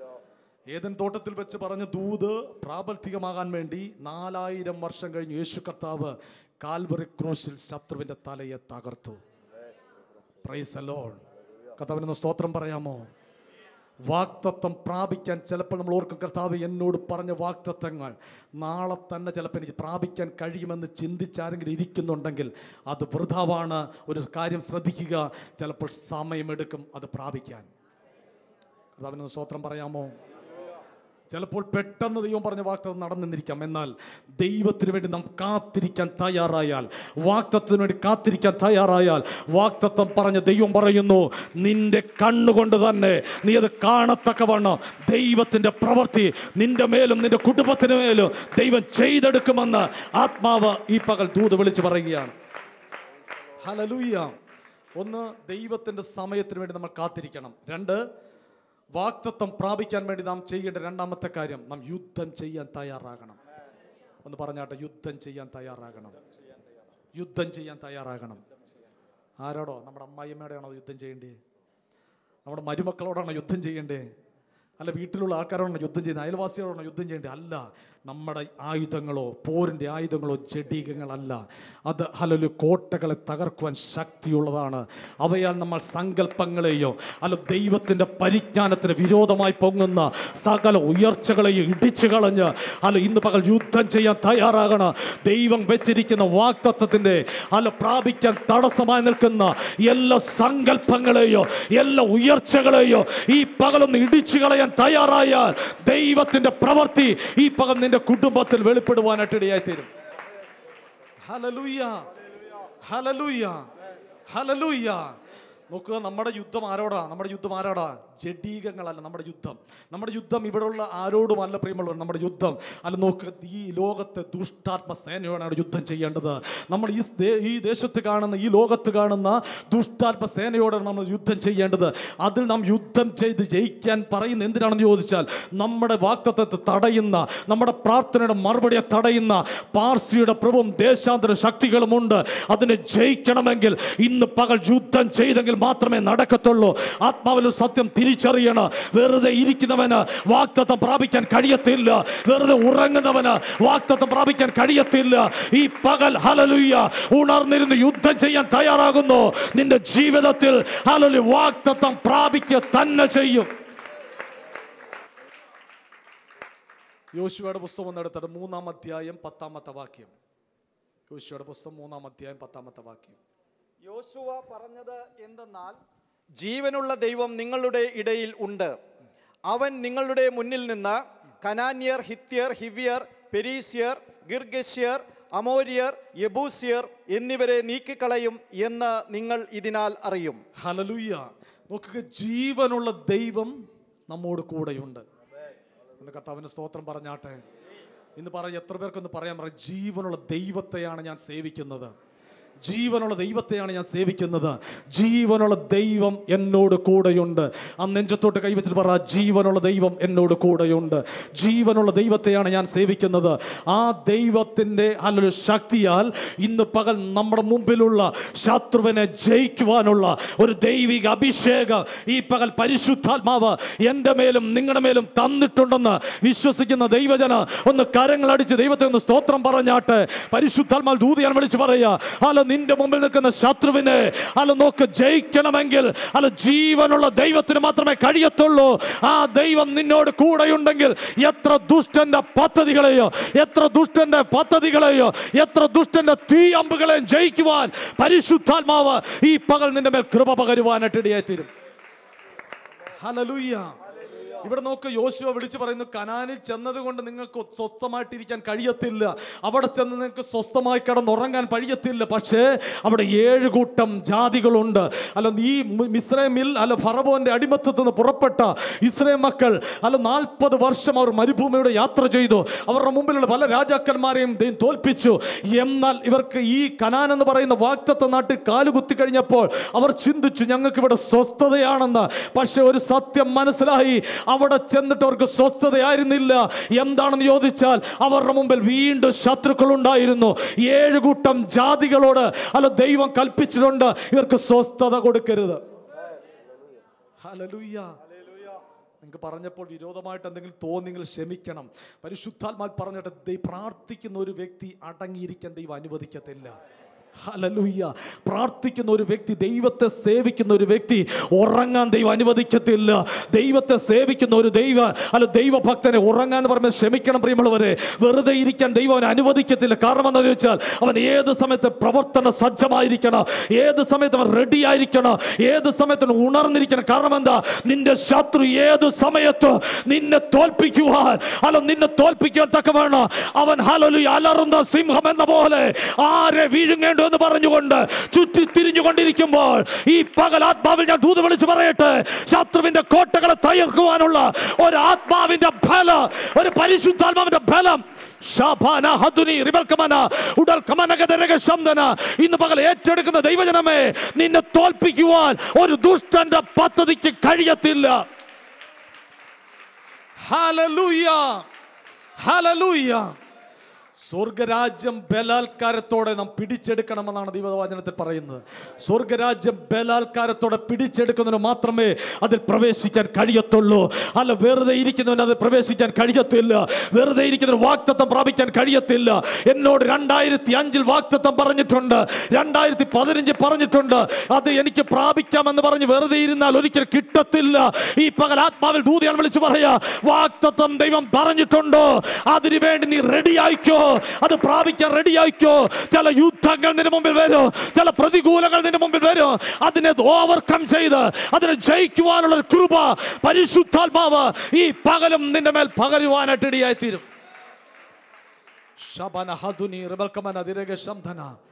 ഏദൻ തോട്ടത്തിൽ വെച്ച് പറഞ്ഞ ദൂത് പ്രാവർത്തികമാകാൻ വേണ്ടി 4000 വർഷം കഴിഞ്ഞ് യേശു കർത്താവ് കാൽവറി ക്രൂശിൽ ശത്രുവിന്റെ തലയെ തകർത്തു. Praise the Lord. കർത്താവിന് സ്തോത്രം പറയാമോ? വാഗ്ദത്തം പ്രാപിക്കാൻ ചിലപ്പോൾ നമ്മൾ ഓർക്കും, കർത്താവ് എന്നോട് പറഞ്ഞ വാഗ്ദത്തങ്ങൾ നാളെ തന്നെ ചിലപ്പോൾ എനിക്ക് പ്രാപിക്കാൻ കഴിയുമെന്ന് ചിന്തിച്ചാരെങ്കിലും ഇരിക്കുന്നുണ്ടെങ്കിൽ അത് വൃഥാവാണ്. ഒരു കാര്യം ശ്രദ്ധിക്കുക, ചിലപ്പോൾ സമയമെടുക്കും അത് പ്രാപിക്കാൻ. കർത്താവിന് സ്തോത്രം പറയാമോ? ചിലപ്പോൾ പെട്ടെന്ന് ദൈവം പറഞ്ഞ വാഗ്ദത്തം നടന്നിരിക്കാം. എന്നാൽ ദൈവത്തിന് വേണ്ടി നാം കാത്തിരിക്കാൻ തയ്യാറായാൽ, വാഗ്ദത്തത്തിന് വേണ്ടി കാത്തിരിക്കാൻ തയ്യാറായാൽ, വാഗ്ദത്തം പറഞ്ഞ ദൈവം പറയുന്നു, നിന്റെ കണ്ണുകൊണ്ട് തന്നെ നീ അത് കാണത്തക്കവണ്ണം ദൈവത്തിന്റെ പ്രവൃത്തി നിന്റെ മേലും നിന്റെ കുടുംബത്തിന് മേലും ദൈവം ചെയ്തെടുക്കുമെന്ന് ആത്മാവ് ഈ പകൽ ദൂത് വിളിച്ചു പറയുകയാണ്. ഹല്ലേലൂയ. ഒന്ന്, ദൈവത്തിന്റെ സമയത്തിന് വേണ്ടി നമ്മൾ കാത്തിരിക്കണം. 2, വാഗ്ദത്തം പ്രാപിക്കാൻ വേണ്ടി നാം ചെയ്യേണ്ട രണ്ടാമത്തെ കാര്യം, നാം യുദ്ധം ചെയ്യാൻ തയ്യാറാകണം. ഒന്ന് പറഞ്ഞാട്ടെ, യുദ്ധം ചെയ്യാൻ തയ്യാറാകണം. യുദ്ധം ചെയ്യാൻ തയ്യാറാകണം. ആരോടോ? നമ്മുടെ അമ്മായിയമ്മയോടാണോ യുദ്ധം ചെയ്യേണ്ടേ? നമ്മുടെ മരുമക്കളോടാണോ യുദ്ധം ചെയ്യേണ്ടേ? അല്ല, വീട്ടിലുള്ള ആൾക്കാരോടാണോ യുദ്ധം ചെയ്യുന്നത്? അയൽവാസികളോടാണോ യുദ്ധം ചെയ്യേണ്ടേ? അല്ല. നമ്മുടെ ആയുധങ്ങളോ പോരിൻ്റെ ആയുധങ്ങളോ ജഡീകങ്ങളല്ല. അത് ഹല്ലേലൂയ കോട്ടകളെ തകർക്കുവാൻ ശക്തിയുള്ളതാണ്. അവയാൽ നമ്മൾ സങ്കല്പങ്ങളെയോ അല്ല ദൈവത്തിൻ്റെ പരിജ്ഞാനത്തിന് വിരോധമായി പൊങ്ങുന്ന സകല ഉയർച്ചകളെയും ഇടിച്ചു കളഞ്ഞ് അല്ല ഇന്ന് പകൽ യുദ്ധം ചെയ്യാൻ തയ്യാറാകണം. ദൈവം വെച്ചിരിക്കുന്ന വാഗ്ദത്തത്തിൻ്റെ അല്ല പ്രാപിക്കാൻ തടസ്സമായി നിൽക്കുന്ന എല്ലാ സങ്കല്പങ്ങളെയോ എല്ലാ ഉയർച്ചകളെയോ ഈ പകലൊന്ന് ഇടിച്ചു കളയാൻ തയ്യാറായാൽ ദൈവത്തിൻ്റെ പ്രവൃത്തി ഈ പകൽ നിന്റെ കുടുംബത്തിൽ വെളിപ്പെടുവാനായിട്ട് ഇടയായി തീരും. Hallelujah, hallelujah. ഹല്ലേലൂയ. നോക്കുക, നമ്മുടെ യുദ്ധം ആരോടാ? നമ്മുടെ യുദ്ധം ആരോടാ? ജഡീകങ്ങളല്ല നമ്മുടെ യുദ്ധം. നമ്മുടെ യുദ്ധം ഇവിടെയുള്ള ആരോടുമല്ല പ്രിയമുള്ളവർ. നമ്മുടെ യുദ്ധം അല്ല, നോക്കുക, ഈ ലോകത്തെ ദുഷ്ടാത്മ സേനയോടാണ് യുദ്ധം ചെയ്യേണ്ടത്. നമ്മൾ ഈ ദേശത്ത് കാണുന്ന, ഈ ലോകത്ത് കാണുന്ന ദുഷ്ടാത്മ സേനയോടാണ് നമ്മൾ യുദ്ധം ചെയ്യേണ്ടത്. അതിൽ നാം യുദ്ധം ചെയ്ത് ജയിക്കാൻ പറയുന്ന എന്തിനാണെന്ന് ചോദിച്ചാൽ, നമ്മുടെ വാഗ്ദത്തത്തെ തടയുന്ന, നമ്മുടെ പ്രാർത്ഥനയുടെ മറുപടിയെ തടയുന്ന പാർസിയുടെ പ്രഭുവും ദേശാന്തര ശക്തികളുമുണ്ട്. അതിനെ ജയിക്കണമെങ്കിൽ ഇന്ന് പകൽ യുദ്ധം ചെയ്തെങ്കിൽ മാത്രമേ നടക്കത്തുള്ളൂ. ആത്മാവിൽ സത്യം തിരിച്ചറിയണം. വെറുതെ ഇരിക്കുന്നവന് വാഗ്ദത്തം പ്രാപിക്കാൻ കഴിയത്തില്ല. വെറുതെ ഉറങ്ങുന്നവന് വാഗ്ദത്തം പ്രാപിക്കാൻ കഴിയത്തില്ല. ഈ പകൽ ഹല്ലേലൂയ ഉണർന്നിരുന്ന് യുദ്ധം ചെയ്യാൻ തയ്യാറാകുന്നു, നിന്റെ ജീവിതത്തിൽ ഹല്ലേലൂയ വാഗ്ദത്തം പ്രാപിക്കുക തന്നെ ചെയ്യും. യോശുവയുടെ പുസ്തകം ഒന്നെടുത്തിട്ട് 3-ാം അധ്യായം 10-ാമത്തെ വാക്യം. യോശുവയുടെ പുസ്തകം 3-ാം അധ്യായം 10-ാമത്തെ വാക്യം. യോശുവ പറഞ്ഞത് എന്തെന്നാൽ, ജീവനുള്ള ദൈവം നിങ്ങളുടെ ഇടയിൽ ഉണ്ട്. അവൻ നിങ്ങളുടെ മുന്നിൽ നിന്ന് കനാന്യർ, ഹിത്യർ, ഹിവ്യർ, പെരീസ്യർ, ഗിർഗശ്യർ, അമോര്യർ, യെബൂസ്യർ എന്നിവരെ നീക്കിക്കളയും എന്ന് നിങ്ങൾ ഇതിനാൽ അറിയും. ഹല്ലേലൂയ. നോക്കുക, ജീവനുള്ള ദൈവം നമ്മോട് കൂടെയുണ്ട്. ഇന്ന് കർത്താവിന് സ്തോത്രം പറഞ്ഞാട്ടെ. ഇന്ന് പറയും, എത്ര പേർക്കൊന്ന് പറയാൻ പറയും, ജീവനുള്ള ദൈവത്തെയാണ് ഞാൻ സേവിക്കുന്നത്. ജീവനുള്ള ദൈവത്തെയാണ് ഞാൻ സേവിക്കുന്നത്. ജീവനുള്ള ദൈവം എന്നോട് കൂടെയുണ്ട്. ആ നെഞ്ചത്തോട്ട് കൈവച്ചിട്ട് പറ, ജീവനുള്ള ദൈവം എന്നോട് കൂടെയുണ്ട്. ജീവനുള്ള ദൈവത്തെയാണ് ഞാൻ സേവിക്കുന്നത്. ആ ദൈവത്തിൻ്റെ അല്ലൊരു ശക്തിയാൽ ഇന്ന് പകൽ നമ്മുടെ മുമ്പിലുള്ള ശത്രുവിനെ ജയിക്കുവാനുള്ള ഒരു ദൈവിക അഭിഷേകം ഈ പകൽ പരിശുദ്ധാത്മാവ് എൻ്റെ മേലും നിങ്ങളുടെ മേലും തന്നിട്ടുണ്ടെന്ന് വിശ്വസിക്കുന്ന ദൈവജന ഒന്ന് കരങ്ങളടിച്ച് ദൈവത്തെ ഒന്ന് സ്തോത്രം പറഞ്ഞാട്ടെ. പരിശുദ്ധാത്മാവ് ദൂതിയാൻ വിളിച്ച് പറയുക, അല്ല, നിന്റെ മുമ്പിൽ നിൽക്കുന്ന ശത്രുവിനെ അല്ല നോക്ക് ജയിക്കണമെങ്കിൽ അല്ല ജീവനുള്ള ദൈവത്തിന് മാത്രമേ കഴിയത്തുള്ളൂ. ആ ദൈവം നിന്നോട് കൂടെയുണ്ടെങ്കിൽ എത്ര ദുഷ്ടന്റെ പദ്ധതികളെയോ, എത്ര ദുഷ്ടന്റെ പദ്ധതികളെയോ, എത്ര ദുഷ്ടന്റെ തീയമ്പുകളെയും ജയിക്കുവാൻ പരിശുദ്ധാത്മാവ് ഈ പകൽ നിന്റെ മേൽ കൃപ പകരുവാനായിട്ട് ഇടയായിത്തീരും. ഹല്ലേലൂയ. ഇവിടെ നോക്ക്, യോശുവ വിളിച്ചു പറയുന്നു, കനാനിൽ ചെന്നത് കൊണ്ട് നിങ്ങൾക്ക് സ്വസ്ഥമായിട്ടിരിക്കാൻ കഴിയത്തില്ല. അവിടെ ചെന്ന് നിങ്ങൾക്ക് സ്വസ്ഥമായി കിടന്നുറങ്ങാൻ കഴിയത്തില്ല. പക്ഷേ അവിടെ 7 കൂട്ടം ജാതികളുണ്ട്. അല്ല, ഈ മിസ്രൈമിൽ അല്ല ഫറവോന്റെ അടിമത്തത്തിൽ നിന്ന് പുറപ്പെട്ട ഇസ്രായേൽ മക്കൾ അല്ല 40 വർഷം അവർ മരുഭൂമിയുടെ യാത്ര ചെയ്തു. അവരുടെ മുമ്പിലുള്ള പല രാജാക്കന്മാരെയും തോൽപ്പിച്ചു. എന്നാൽ ഇവർക്ക് ഈ കനാൻ എന്ന് പറയുന്ന വാഗ്ദത്ത നാട്ടിൽ കാലുകുത്തി കഴിഞ്ഞപ്പോൾ അവർ ചിന്തിച്ചു, ഞങ്ങൾക്ക് ഇവിടെ സ്വസ്ഥതയാണെന്ന്. പക്ഷെ ഒരു സത്യം മനസ്സിലായി, അവിടെ ചെന്നിട്ട് അവർക്ക് സ്വസ്ഥതയായിരുന്നില്ല. എന്താണെന്ന് ചോദിച്ചാൽ അവരുടെ മുമ്പിൽ വീണ്ടും ശത്രുക്കൾ ഉണ്ടായിരുന്നു. 7 കൂട്ടം ജാതികളോട് അല്ല ദൈവം കൽപ്പിച്ചിട്ടുണ്ട്, ഇവർക്ക് സ്വസ്ഥത കൊടുക്കരുത്. ഹല്ലേലൂയ. നിങ്ങൾക്ക് പറഞ്ഞപ്പോൾ വിരോധമായിട്ട് എന്തെങ്കിലും തോന്നിയെങ്കിൽ ക്ഷമിക്കണം. പരിശുദ്ധാത്മാവ് പറഞ്ഞിട്ട് പ്രാർത്ഥിക്കുന്ന ഒരു വ്യക്തി അടങ്ങിയിരിക്കാൻ ദൈവം അനുവദിക്കത്തില്ല. ഹല്ലേലൂയ. പ്രാർത്ഥിക്കുന്ന ഒരു വ്യക്തി, ദൈവത്തെ സേവിക്കുന്ന ഒരു വ്യക്തി ഉറങ്ങാൻ ദൈവം അനുവദിക്കത്തില്ല. ദൈവത്തെ സേവിക്കുന്ന ഒരു ദൈവഭക്തനെ ഉറങ്ങാൻ പറഞ്ഞാൽ ക്ഷമിക്കണം പ്രിയമുള്ളവരെ, വെറുതെ ഇരിക്കാൻ ദൈവം അവനെ അനുവദിക്കത്തില്ല. കാരണം എന്താണെന്ന് ചോദിച്ചാൽ അവൻ ഏത് സമയത്ത് പ്രവർത്തന സജ്ജമായിരിക്കണം, ഏത് സമയത്ത് അവൻ റെഡി ആയിരിക്കണം, ഏത് സമയത്ത് ഉണർന്നിരിക്കണം. കാരണം എന്താ, നിന്റെ ശത്രു ഏത് സമയത്ത് നിന്നെ തോൽപ്പിക്കുവാൻ നിന്നെ തോൽപ്പിക്കാൻ തക്കവണ്ണം അവൻ ഹല്ലേലൂയ അലറുന്ന സിംഹം എന്ന പോലെ ആരെ വീഴുങ്ങേണ്ട എന്ന് പറഞ്ഞുകൊണ്ട് ചുറ്റി തിരിഞ്ഞുകൊണ്ടിരിക്കുമ്പോൾ ഈ പകൽ ആത്മാവിൽ ഞാൻ ദൂത് വിളിച്ച് പറയട്ടെ, ശത്രുവിന്റെ കോട്ടകളെ തകർക്കുവാനുള്ള ഒരു ആത്മാവിന്റെ ബലം, ഒരു പരിശുദ്ധാത്മാവിന്റെ ബലം ഇന്ന് പകൽ ഏറ്റെടുക്കുന്ന ദൈവജനമേ, നിന്നെ തോൽപ്പിക്കുവാൻ ഒരു ദുഷ്ടന്റെ പദ്ധതിക്ക് കഴിയത്തില്ല. Hallelujah, hallelujah. സ്വർഗരാജ്യം ബലാത്കാരത്തോടെ നാം പിടിച്ചെടുക്കണമെന്നാണ് ദൈവവചനത്തിൽ പറയുന്നത്. സ്വർഗരാജ്യം ബലാത്കാരത്തോടെ പിടിച്ചെടുക്കുന്നതിന് മാത്രമേ അതിൽ പ്രവേശിക്കാൻ കഴിയത്തുള്ളൂ. അല്ല, വെറുതെ ഇരിക്കുന്നവന് അത് പ്രവേശിക്കാൻ കഴിയത്തില്ല. വെറുതെ ഇരിക്കുന്നതിന് വാഗ്ദത്തം പ്രാപിക്കാൻ കഴിയത്തില്ല. എന്നോട് 2005 വാഗ്ദത്തം പറഞ്ഞിട്ടുണ്ട്, 2015 പറഞ്ഞിട്ടുണ്ട്. അത് എനിക്ക് പ്രാപിക്കാമെന്ന് പറഞ്ഞ് വെറുതെ ഇരുന്നാൽ ഒരിക്കലും കിട്ടത്തില്ല. ഈ പകൽ ആത്മാവിൽ ദൂതിയാൻ വിളിച്ചു പറയാ, വാഗ്ദത്തം ദൈവം പറഞ്ഞിട്ടുണ്ടോ, അതിനു വേണ്ടി നീ റെഡി ആയിക്കോ, അത് പ്രാപിക്കാൻ റെഡി ആയിക്കോ. ചില യുദ്ധങ്ങൾ നിന്റെ മുമ്പിൽ വരും, ചില പ്രതികൂലങ്ങൾ നിന്റെ മുമ്പിൽ വരും. അതിനെ ഓവർകം ചെയ്ത് അതിനെ ജയിക്കുവാനുള്ള കൃപ പരിശുദ്ധാത്മാവ് ഈ പകലും നിന്റെ മേൽ പകരുവാനായിട്ട് ഇടയായിത്തീരും.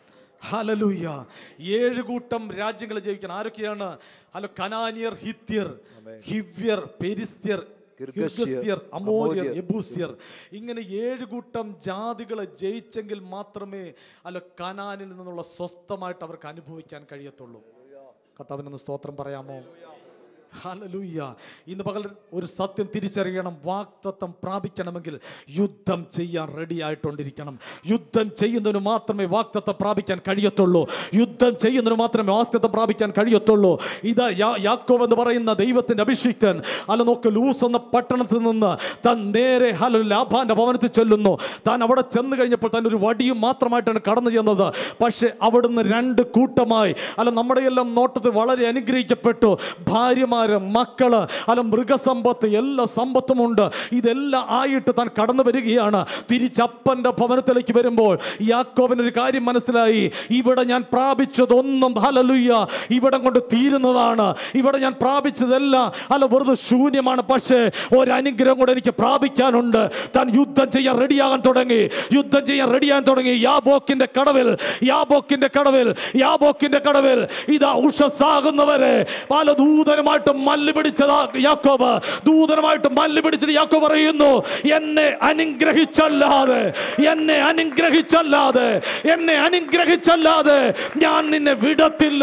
ഹല്ലേലൂയ. 7 കൂട്ടം രാജ്യങ്ങൾ ജയിക്കണം. ആരൊക്കെയാണ്? കനാനിയർ, ഹിത്യർ, ഹിവ്യർ, പെരിസ്യർ, ഗിർഗസ്യർ, അമോര്യർ, യെബൂസ്യർ, ഇങ്ങനെ 7 കൂട്ടം ജാതികളെ ജയിച്ചെങ്കിൽ മാത്രമേ കനാനിൽ നിന്നുള്ള സ്വസ്ഥമായിട്ട് അവർക്ക് അനുഭവിക്കാൻ കഴിയത്തുള്ളൂ. കർത്താവിനൊന്ന് സ്തോത്രം പറയാമോ? ഹല്ലേലൂയ. ഇന്ന് പകൽ ഒരു സത്യം തിരിച്ചറിയണം. വാഗ്ദത്തം പ്രാപിക്കണമെങ്കിൽ യുദ്ധം ചെയ്യാൻ റെഡി ആയിക്കൊണ്ടിരിക്കണം. യുദ്ധം ചെയ്യുന്നതിന് മാത്രമേ വാഗ്ദത്തം പ്രാപിക്കാൻ കഴിയത്തുള്ളൂ. യുദ്ധം ചെയ്യുന്നതിന് മാത്രമേ വാഗ്ദത്തം പ്രാപിക്കാൻ കഴിയത്തുള്ളൂ. ഇതാ യാക്കോബ് എന്ന് പറയുന്ന ദൈവത്തിന്റെ അഭിഷിക്തൻ നോക്ക്, ലൂസ് എന്ന പട്ടണത്തിൽ നിന്ന് താൻ നേരെ ലാബാന്റെ ഭവനത്തിൽ ചെല്ലുന്നു. താൻ അവിടെ ചെന്ന് കഴിഞ്ഞപ്പോൾ താൻ ഒരു വടിയും മാത്രമായിട്ടാണ് കടന്നു ചെന്നത്. പക്ഷെ അവിടുന്ന് 2 കൂട്ടമായി നമ്മുടെ എല്ലാം നോട്ടത്തിൽ വളരെ അനുഗ്രഹിക്കപ്പെട്ടു. ഭാര്യമാര്, മക്കള്, മൃഗസമ്പത്ത്, എല്ലാ സമ്പത്തുമുണ്ട്. ഇതെല്ലാം ആയിട്ട് താൻ കടന്നു വരികയാണ്. തിരിച്ചപ്പന്റെ ഭവനത്തിലേക്ക് വരുമ്പോൾ യാക്കോബിനൊരു കാര്യം മനസ്സിലായി. ഇവിടെ ഞാൻ പ്രാപിച്ചതൊന്നും ഹല്ലേലൂയ ഇവിടെ കൊണ്ട് തീരുന്നതാണ്. ഇവിടെ ഞാൻ പ്രാപിച്ചതെല്ലാം വെറുതെ ശൂന്യമാണ്. പക്ഷേ ഒരനുഗ്രഹം കൂടെ എനിക്ക് പ്രാപിക്കാനുണ്ട്. താൻ യുദ്ധം ചെയ്യാൻ റെഡിയാകാൻ തുടങ്ങി. യുദ്ധം ചെയ്യാൻ റെഡിയാകാൻ തുടങ്ങി. യാബോക്കിന്റെ കടവിൽ, യാബോക്കിന്റെ കടവിൽ, യാബോക്കിന്റെ കടവിൽ ഇതാ ഉഷസ്സാകുന്നവരെ പല ദൂതനുമായിട്ട് മല്ല് പിടിച്ചതാ യാക്കോബ്. ദൂതനുമായിട്ട് മല്ല് പിടിച്ചിട്ട് യാക്കോബ് പറയുന്നു, എന്നെ അനുഗ്രഹിച്ചല്ലാതെ, എന്നെ അനുഗ്രഹിച്ചല്ലാതെ, എന്നെ അനുഗ്രഹിച്ചല്ലാതെ ഞാൻ നിന്നെ വിടത്തില്ല.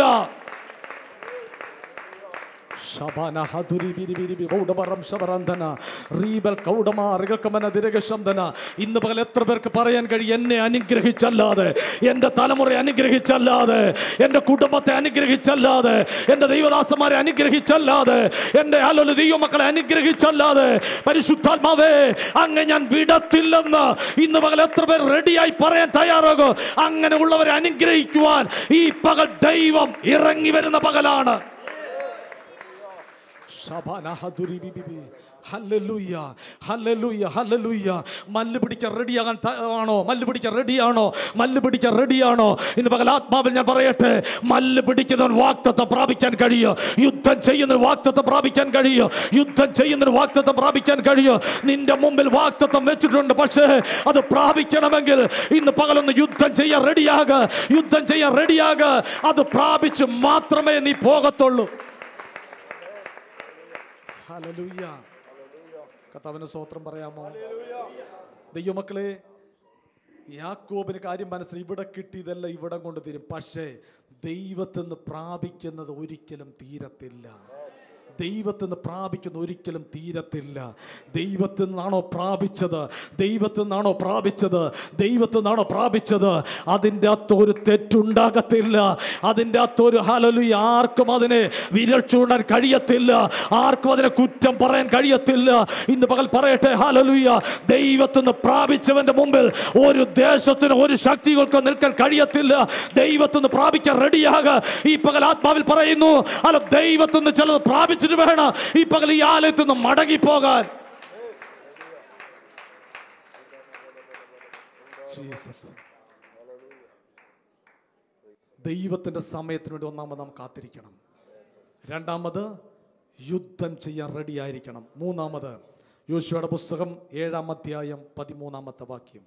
ഇന്ന് പകൽ എത്ര പേർക്ക് പറയാൻ കഴിയും, എന്നെ അനുഗ്രഹിച്ചല്ലാതെ, എൻ്റെ തലമുറയെ അനുഗ്രഹിച്ചല്ലാതെ, എൻ്റെ കുടുംബത്തെ അനുഗ്രഹിച്ചല്ലാതെ, എൻ്റെ ദൈവദാസന്മാരെ അനുഗ്രഹിച്ചല്ലാതെ, എൻ്റെ ദൈവമക്കളെ അനുഗ്രഹിച്ചല്ലാതെ പരിശുദ്ധാത്മാവേ അങ്ങ് ഞാൻ വിടത്തില്ലെന്ന് ഇന്ന് പകൽ എത്ര പേർ റെഡിയായി പറയാൻ തയ്യാറാകും? അങ്ങനെ ഉള്ളവരെ അനുഗ്രഹിക്കുവാൻ ഈ പകൽ ദൈവം ഇറങ്ങി വരുന്ന പകലാണ്. Hallelujah, hallelujah, hallelujah. മല്ല് പിടിക്കാൻ റെഡിയാകാൻ ആണോ? മല്ല് പിടിക്കാൻ റെഡിയാണോ? മല്ല് പിടിക്കാൻ റെഡിയാണോ? ഇന്ന് പകൽ ആത്മാവിൽ ഞാൻ പറയട്ടെ, മല്ല് പിടിക്കുന്നവൻ വാഗ്ദത്തം പ്രാപിക്കാൻ കഴിയും. യുദ്ധം ചെയ്യുന്നതിന് വാഗ്ദത്തം പ്രാപിക്കാൻ കഴിയും. യുദ്ധം ചെയ്യുന്നതിന് വാഗ്ദത്തം പ്രാപിക്കാൻ കഴിയും. നിന്റെ മുമ്പിൽ വാഗ്ദത്തം വെച്ചിട്ടുണ്ട്. പക്ഷേ അത് പ്രാപിക്കണമെങ്കിൽ ഇന്ന് പകലൊന്ന് യുദ്ധം ചെയ്യാൻ റെഡിയാക, യുദ്ധം ചെയ്യാൻ റെഡിയാക. അത് പ്രാപിച്ച് മാത്രമേ നീ പോകത്തുള്ളൂ. ഹല്ലേലൂയ. കർത്താവിന് സ്തോത്രം പറയാമോ? ദൈവമക്കളെ, യാക്കോബിന് കാര്യം മനസ്സിലായി. ഇവിടെ കിട്ടിയതല്ല ഇവിടെ കൊണ്ട് തീരും. പക്ഷേ ദൈവത്തിൽ നിന്ന് പ്രാപിക്കുന്നത് ഒരിക്കലും തീരത്തില്ല. ദൈവത്തിൽ നിന്ന് പ്രാപിക്കുന്ന ഒരിക്കലും തീരത്തില്ല. ദൈവത്തിൽ നിന്നാണോ പ്രാപിച്ചത്, ദൈവത്തിൽ നിന്നാണോ പ്രാപിച്ചത്, ദൈവത്തിൽ നിന്നാണോ പ്രാപിച്ചത്, അതിൻ്റെ അകത്ത് ഒരു തെറ്റുണ്ടാകത്തില്ല. അതിൻ്റെ അകത്തൊരു ഹല്ലേലൂയ ആർക്കും അതിനെ വിരൽ ചൂണ്ടാൻ കഴിയത്തില്ല. ആർക്കും അതിനെ കുറ്റം പറയാൻ കഴിയത്തില്ല. ഇന്ന് പകൽ പറയട്ടെ, ഹല്ലേലൂയ, ദൈവത്തിൽ നിന്ന് പ്രാപിച്ചവന്റെ മുമ്പിൽ ഒരു ദേശത്തിന് ഒരു ശക്തികൾക്ക് നിൽക്കാൻ കഴിയത്തില്ല. ദൈവത്തിൽ നിന്ന് പ്രാപിക്കാൻ റെഡിയാക. ഈ പകൽ ആത്മാവിൽ പറയുന്നു, ദൈവത്തിൽ നിന്ന് ചിലത് പ്രാപിച്ചിട്ട് വേണം ഈ പകൽ ഈ ആലയത്തിൽ നിന്ന് മടങ്ങിപ്പോകാൻ. ദൈവത്തിന്റെ സമയത്തിന് വേണ്ടി ഒന്നാമത് നാം കാത്തിരിക്കണം. രണ്ടാമത് യുദ്ധം ചെയ്യാൻ റെഡി ആയിരിക്കണം. മൂന്നാമത് യോശുവയുടെ പുസ്തകം 7-ാം അധ്യായം 13-ാമത്തെ വാക്യം.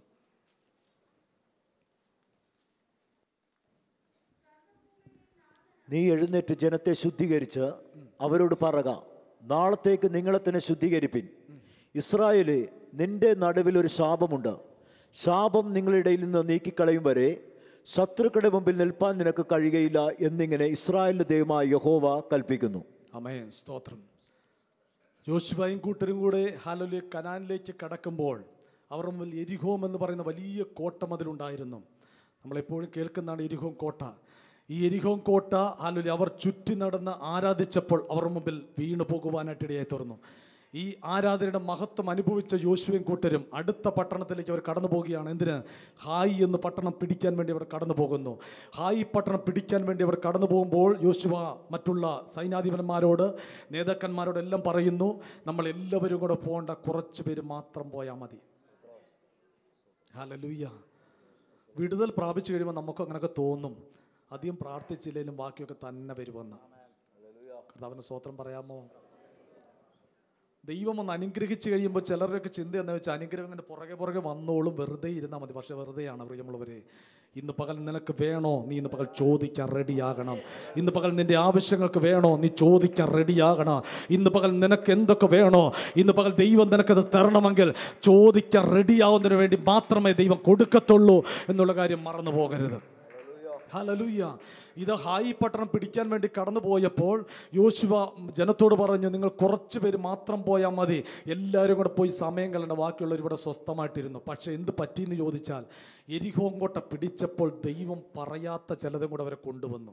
നീ എഴുന്നേറ്റ് ജനത്തെ ശുദ്ധീകരിച്ച് അവരോട് പറക, നാളത്തേക്ക് നിങ്ങളെ തന്നെ ശുദ്ധീകരിപ്പിൻ. ഇസ്രായേലേ, നിന്റെ നടുവിൽ ഒരു ശാപമുണ്ട്. ശാപം നിങ്ങളുടെ ഇടയിൽ നിന്ന് നീക്കിക്കളയും വരെ ശത്രുക്കളുടെ മുമ്പിൽ നിൽപ്പാൻ നിനക്ക് കഴിയുകയില്ല എന്നിങ്ങനെ ഇസ്രായേലിന്റെ ദൈവമായ യഹോവ കൽപ്പിക്കുന്നു. ആമേൻ, സ്തോത്രം. യോശുവയും കൂട്ടരും കൂടെ ഹല്ലേലൂയ കനാനിലേക്ക് കടക്കുമ്പോൾ അവർ മുമ്പിൽ എരിഹോം എന്ന് പറയുന്ന വലിയ കോട്ട മതിലുണ്ടായിരുന്നു. നമ്മളെപ്പോഴും കേൾക്കുന്നതാണ് എരിഹോം കോട്ട. ഈ എരിഹോം കോട്ട ഹല്ലേലൂയ അവർ ചുറ്റി നടന്ന് ആരാധിച്ചപ്പോൾ അവർ മുമ്പിൽ വീണു പോകുവാനായിട്ട് ഇടയായി തീർന്നു. ഈ ആരാധനയുടെ മഹത്വം അനുഭവിച്ച യോശുവയും കൂട്ടരും അടുത്ത പട്ടണത്തിലേക്ക് അവർ കടന്നു പോവുകയാണ്. എന്തിന്? ഹായ് എന്ന് പട്ടണം പിടിക്കാൻ വേണ്ടി അവർ കടന്നു പോകുന്നു. ഹായ് പട്ടണം പിടിക്കാൻ വേണ്ടി അവർ കടന്നു പോകുമ്പോൾ യോശുവ മറ്റുള്ള സൈന്യാധിപന്മാരോട്, നേതാക്കന്മാരോടെല്ലാം പറയുന്നു, നമ്മൾ എല്ലാവരും കൂടെ പോകേണ്ട, കുറച്ച് പേര് മാത്രം പോയാൽ മതി. ഹല്ലേലൂയ. വിടുതൽ പ്രാപിച്ചു കഴിയുമ്പോൾ നമുക്ക് അങ്ങനെയൊക്കെ തോന്നും, അധികം പ്രാർത്ഥിച്ചില്ലെങ്കിലും ബാക്കിയൊക്കെ തന്നെ വരുമെന്ന്. കർത്താവിന് സ്തോത്രം പറയാമോ? ദൈവം ഒന്ന് അനുഗ്രഹിച്ച് കഴിയുമ്പോൾ ചിലരൊക്കെ ചിന്ത എന്ന് വെച്ചാൽ അനുഗ്രഹം ഇങ്ങനെ പുറകെ വന്നോളും, വെറുതെ ഇരുന്നാൽ മതി. പക്ഷെ വെറുതെയാണ് പ്രിയമുള്ളവരെ. ഇന്ന് പകൽ നിനക്ക് വേണോ, നീ ഇന്ന് പകൽ ചോദിക്കാൻ റെഡിയാകണം. ഇന്ന് പകൽ നിന്റെ ആവശ്യങ്ങൾക്ക് വേണോ, നീ ചോദിക്കാൻ റെഡിയാകണം. ഇന്ന് പകൽ നിനക്ക് എന്തൊക്കെ വേണോ, ഇന്ന് പകൽ ദൈവം നിനക്കത് തരണമെങ്കിൽ ചോദിക്കാൻ റെഡിയാവുന്നതിന് വേണ്ടി മാത്രമേ ദൈവം കൊടുക്കത്തുള്ളൂ എന്നുള്ള കാര്യം മറന്നു പോകരുത്. ഹല്ലേലൂയ. ഇത് ഹായി പട്ടണം പിടിക്കാൻ വേണ്ടി കടന്നു പോയപ്പോൾ യോശുവ ജനത്തോട് പറഞ്ഞു, നിങ്ങൾ കുറച്ച് പേര് മാത്രം പോയാൽ മതി, എല്ലാവരും കൂടെ പോയി സമയം കളയണ്ട, ബാക്കിയുള്ളവർ ഇവിടെ സ്വസ്ഥമായിട്ടിരുന്നു. പക്ഷെ എന്ത് പറ്റിയെന്ന് ചോദിച്ചാൽ യെരിഹോ കോട്ട പിടിച്ചപ്പോൾ ദൈവം പറയാത്ത ചിലതും കൂടെ അവരെ കൊണ്ടുവന്നു.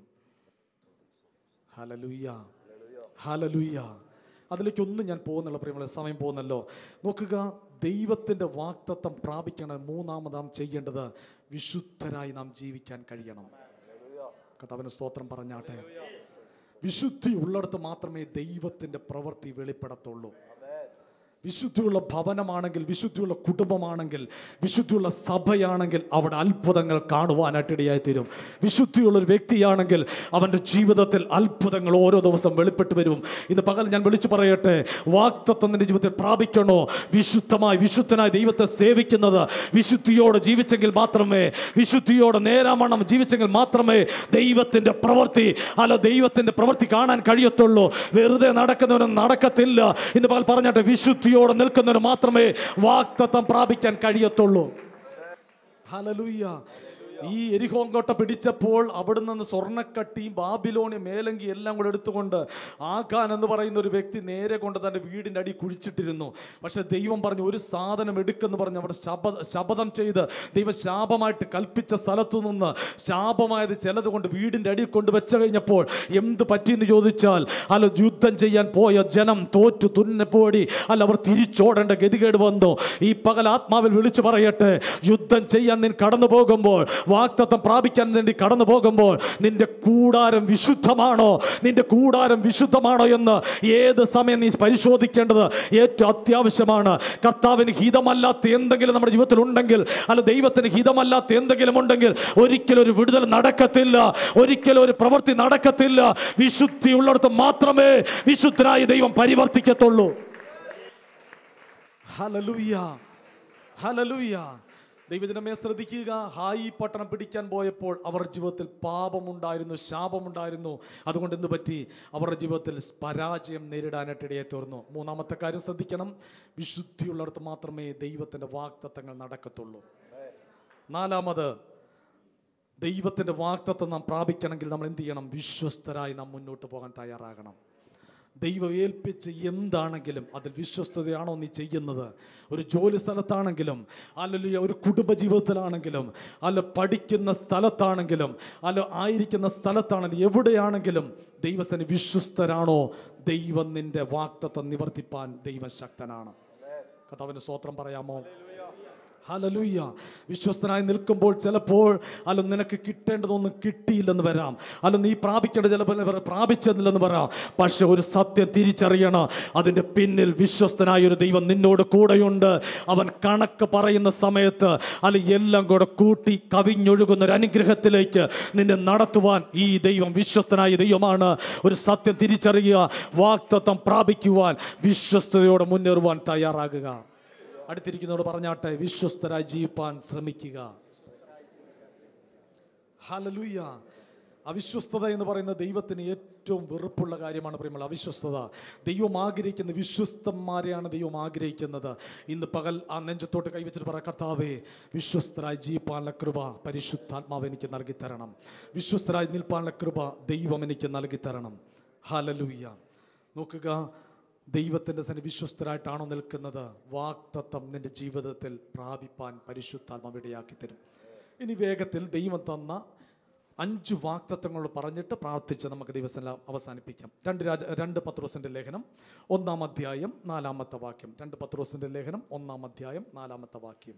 Hallelujah, hallelujah. അതിലേക്കൊന്നും ഞാൻ പോകുന്നില്ല പ്രിയമുള്ള, സമയം പോകുന്നല്ലോ. നോക്കുക, ദൈവത്തിൻ്റെ വാഗ്ദത്തം പ്രാപിക്കണം. മൂന്നാമതാം ചെയ്യേണ്ടത് വിശുദ്ധരായി നാം ജീവിക്കാൻ കഴിയണം. കർത്താവിന് സ്തോത്രം പറഞ്ഞാട്ടെ. വിശുദ്ധി ഉള്ളിടത്ത് മാത്രമേ ദൈവത്തിൻ്റെ പ്രവൃത്തി വെളിപ്പെടത്തുള്ളൂ. വിശുദ്ധിയുള്ള ഭവനമാണെങ്കിൽ, വിശുദ്ധിയുള്ള കുടുംബമാണെങ്കിൽ, വിശുദ്ധിയുള്ള സഭയാണെങ്കിൽ അവിടെ അത്ഭുതങ്ങൾ കാണുവാനായിട്ട് ഇടയായിത്തീരും. വിശുദ്ധിയുള്ളൊരു വ്യക്തിയാണെങ്കിൽ അവൻ്റെ ജീവിതത്തിൽ അത്ഭുതങ്ങൾ ഓരോ ദിവസം വെളിപ്പെട്ട് വരും. ഇന്ന് പകൽ ഞാൻ വിളിച്ചു പറയട്ടെ, വാഗ്ദത്തം നിന്റെ ജീവിതത്തിൽ പ്രാപിക്കണോ, വിശുദ്ധനായി ദൈവത്തെ സേവിക്കുന്നത്, വിശുദ്ധിയോടെ ജീവിച്ചെങ്കിൽ മാത്രമേ, വിശുദ്ധിയോടെ നേരാമണം ജീവിച്ചെങ്കിൽ മാത്രമേ ദൈവത്തിൻ്റെ ദൈവത്തിൻ്റെ പ്രവൃത്തി കാണാൻ കഴിയത്തുള്ളൂ. വെറുതെ നടക്കുന്നവനും നടക്കത്തില്ല. ഇന്ന് പകൽ പറഞ്ഞാട്ടെ, വിശുദ്ധി നിൽക്കുന്നതിന് മാത്രമേ വാഗ്ദത്തം പ്രാപിക്കാൻ കഴിയത്തുള്ളൂ. ഹല്ലേലൂയ. ഈ യെരിഹോ കോട്ട പിടിച്ചപ്പോൾ അവിടെ നിന്ന് സ്വർണ്ണക്കട്ടിയും ബാബിലോണി മേലങ്കി എല്ലാം കൂടെ എടുത്തുകൊണ്ട് ആഖാൻ എന്ന് പറയുന്ന ഒരു വ്യക്തി നേരെ കൊണ്ട് തൻ്റെ വീടിൻ്റെ അടി കുഴിച്ചിട്ടിരുന്നു. പക്ഷെ ദൈവം പറഞ്ഞു, ഒരു സാധനം എടുക്കെന്ന് പറഞ്ഞ് അവിടെ ശപഥം ചെയ്ത് ദൈവം ശാപമായിട്ട് കൽപ്പിച്ച സ്ഥലത്തു നിന്ന് ശാപമായത് ചിലത് കൊണ്ട് വീടിൻ്റെ അടി കൊണ്ട് വെച്ച് കഴിഞ്ഞപ്പോൾ എന്ത് പറ്റിയെന്ന് ചോദിച്ചാൽ, അല്ല യുദ്ധം ചെയ്യാൻ പോയ ജനം തോറ്റു തുന്നപ്പോടി, അല്ല അവർ തിരിച്ചോടേണ്ട ഗതികേട് വന്നു. ഈ പകൽ ആത്മാവിൽ വിളിച്ചു പറയട്ടെ, യുദ്ധം ചെയ്യാൻ നീ കടന്നു പോകുമ്പോൾ, വാഗ്ദത്തം പ്രാപിക്കാൻ വേണ്ടി കടന്നു പോകുമ്പോൾ, നിന്റെ കൂടാരം വിശുദ്ധമാണോ, നിന്റെ കൂടാരം വിശുദ്ധമാണോ എന്ന് ഏത് സമയം നീ പരിശോധിക്കേണ്ടത് ഏറ്റവും അത്യാവശ്യമാണ്. കർത്താവിന് ഹിതമല്ലാത്ത എന്തെങ്കിലും നമ്മുടെ ജീവിതത്തിൽ ഉണ്ടെങ്കിൽ, അല്ല ദൈവത്തിന് ഹിതമല്ലാത്ത എന്തെങ്കിലും ഉണ്ടെങ്കിൽ ഒരിക്കലും ഒരു വിടുതൽ നടക്കത്തില്ല, ഒരിക്കലും ഒരു പ്രവൃത്തി നടക്കത്തില്ല. വിശുദ്ധി ഉള്ളിടത്ത് മാത്രമേ വിശുദ്ധനായ ദൈവം പരിവർത്തിക്കത്തുള്ളൂ. Hallelujah, hallelujah. ദൈവജനമേ ശ്രദ്ധിക്കുക, ഹായി പട്ടണം പിടിക്കാൻ പോയപ്പോൾ അവരുടെ ജീവിതത്തിൽ പാപമുണ്ടായിരുന്നു, ശാപമുണ്ടായിരുന്നു. അതുകൊണ്ട് എന്ത് പറ്റി? അവരുടെ ജീവിതത്തിൽ പരാജയം നേരിടാനായിട്ട് ഇടയെ തീർന്നു. മൂന്നാമത്തെ കാര്യം ശ്രദ്ധിക്കണം, വിശുദ്ധിയുള്ളിടത്ത് മാത്രമേ ദൈവത്തിൻ്റെ വാഗ്ദത്തങ്ങൾ നടക്കത്തുള്ളൂ. നാലാമത്, ദൈവത്തിൻ്റെ വാഗ്ദത്തം നാം പ്രാപിക്കണമെങ്കിൽ നമ്മൾ എന്ത് ചെയ്യണം? വിശ്വസ്തരായി നാം മുന്നോട്ട് പോകാൻ തയ്യാറാകണം. ദൈവം ഏൽപ്പിച്ച് എന്താണെങ്കിലും അതിൽ വിശ്വസ്തതയാണോ നീ ചെയ്യുന്നത്? ഒരു ജോലി സ്ഥലത്താണെങ്കിലും, അല്ലെങ്കിൽ ഒരു കുടുംബജീവിതത്തിലാണെങ്കിലും, അല്ല പഠിക്കുന്ന സ്ഥലത്താണെങ്കിലും, അല്ല ആയിരിക്കുന്ന സ്ഥലത്താണെങ്കിലും, എവിടെയാണെങ്കിലും ദൈവത്തിന് വിശ്വസ്തരാണോ? ദൈവം നിന്റെ വാഗ്ദത്തം നിവർത്തിപ്പാൻ ദൈവം ശക്തനാണ്. കർത്താവിന് സ്തോത്രം പറയാമോ? ഹല്ലേലൂയ. വിശ്വസ്തനായി നിൽക്കുമ്പോൾ ചിലപ്പോൾ അല്ല നിനക്ക് കിട്ടേണ്ടതൊന്നും കിട്ടിയില്ലെന്ന് വരാം, അല്ല നീ പ്രാപിക്കേണ്ട ചിലപ്പോൾ പ്രാപിച്ചെന്നില്ലെന്ന് വരാം. പക്ഷെ ഒരു സത്യം തിരിച്ചറിയണം, അതിൻ്റെ പിന്നിൽ വിശ്വസ്തനായ ഒരു ദൈവം നിന്നോട് കൂടെയുണ്ട്. അവൻ കണക്ക് പറയുന്ന സമയത്ത് അല്ല എല്ലാം കൂടെ കൂട്ടി കവിഞ്ഞൊഴുകുന്ന ഒരു അനുഗ്രഹത്തിലേക്ക് നിന്നെ നടത്തുവാൻ ഈ ദൈവം വിശ്വസ്തനായ ദൈവമാണ്. ഒരു സത്യം തിരിച്ചറിയുക, വാഗ്ദത്തം പ്രാപിക്കുവാൻ വിശ്വസ്തയോടെ മുന്നേറുവാൻ തയ്യാറാകുക. അടുത്തിരിക്കുന്നവരോട് പറഞ്ഞാട്ടെ, വിശ്വസ്തരായി ജീവിപ്പാൻ ശ്രമിക്കുക. ഹല്ലേലൂയ. അവിശ്വസ്തത എന്ന് പറയുന്നത് ദൈവത്തിന് ഏറ്റവും വെറുപ്പുള്ള കാര്യമാണ് പ്രിയമുള്ള അവിശ്വസ്തത. ദൈവം ആഗ്രഹിക്കുന്ന വിശ്വസ്തന്മാരെയാണ് ദൈവം ആഗ്രഹിക്കുന്നത്. ഇന്ന് പകൽ ആ നെഞ്ചത്തോട്ട് കൈവച്ചിട്ട് പറ, കർത്താവേ, വിശ്വസ്തരായി ജീവിപ്പാനുള്ള കൃപ പരിശുദ്ധാത്മാവ് എനിക്ക് നൽകി തരണം. വിശ്വസ്തരായി നിൽപ്പാനുള്ള കൃപ ദൈവം എനിക്ക് നൽകി തരണം. ഹല്ലേലൂയ. നോക്കുക, ദൈവത്തിൻ്റെ തന്നെ വിശ്വസ്തരായിട്ടാണോ നിൽക്കുന്നത്? വാഗ്ദത്തം നിന്റെ ജീവിതത്തിൽ പ്രാപിപ്പാൻ പരിശുദ്ധാത്മാവ് ഇടയാക്കി തരും. ഇനി വേഗത്തിൽ ദൈവം തന്ന 5 വാഗ്ദത്തങ്ങൾ പറഞ്ഞിട്ട് പ്രാർത്ഥിച്ച് നമുക്ക് ദിവസം അവസാനിപ്പിക്കാം. 2 പത്രോസിന്റെ ലേഖനം 1-ാം അധ്യായം 4-ാമത്തെ വാക്യം. 2 പത്രോസിന്റെ ലേഖനം 1-ാം അധ്യായം 4-ാമത്തെ വാക്യം.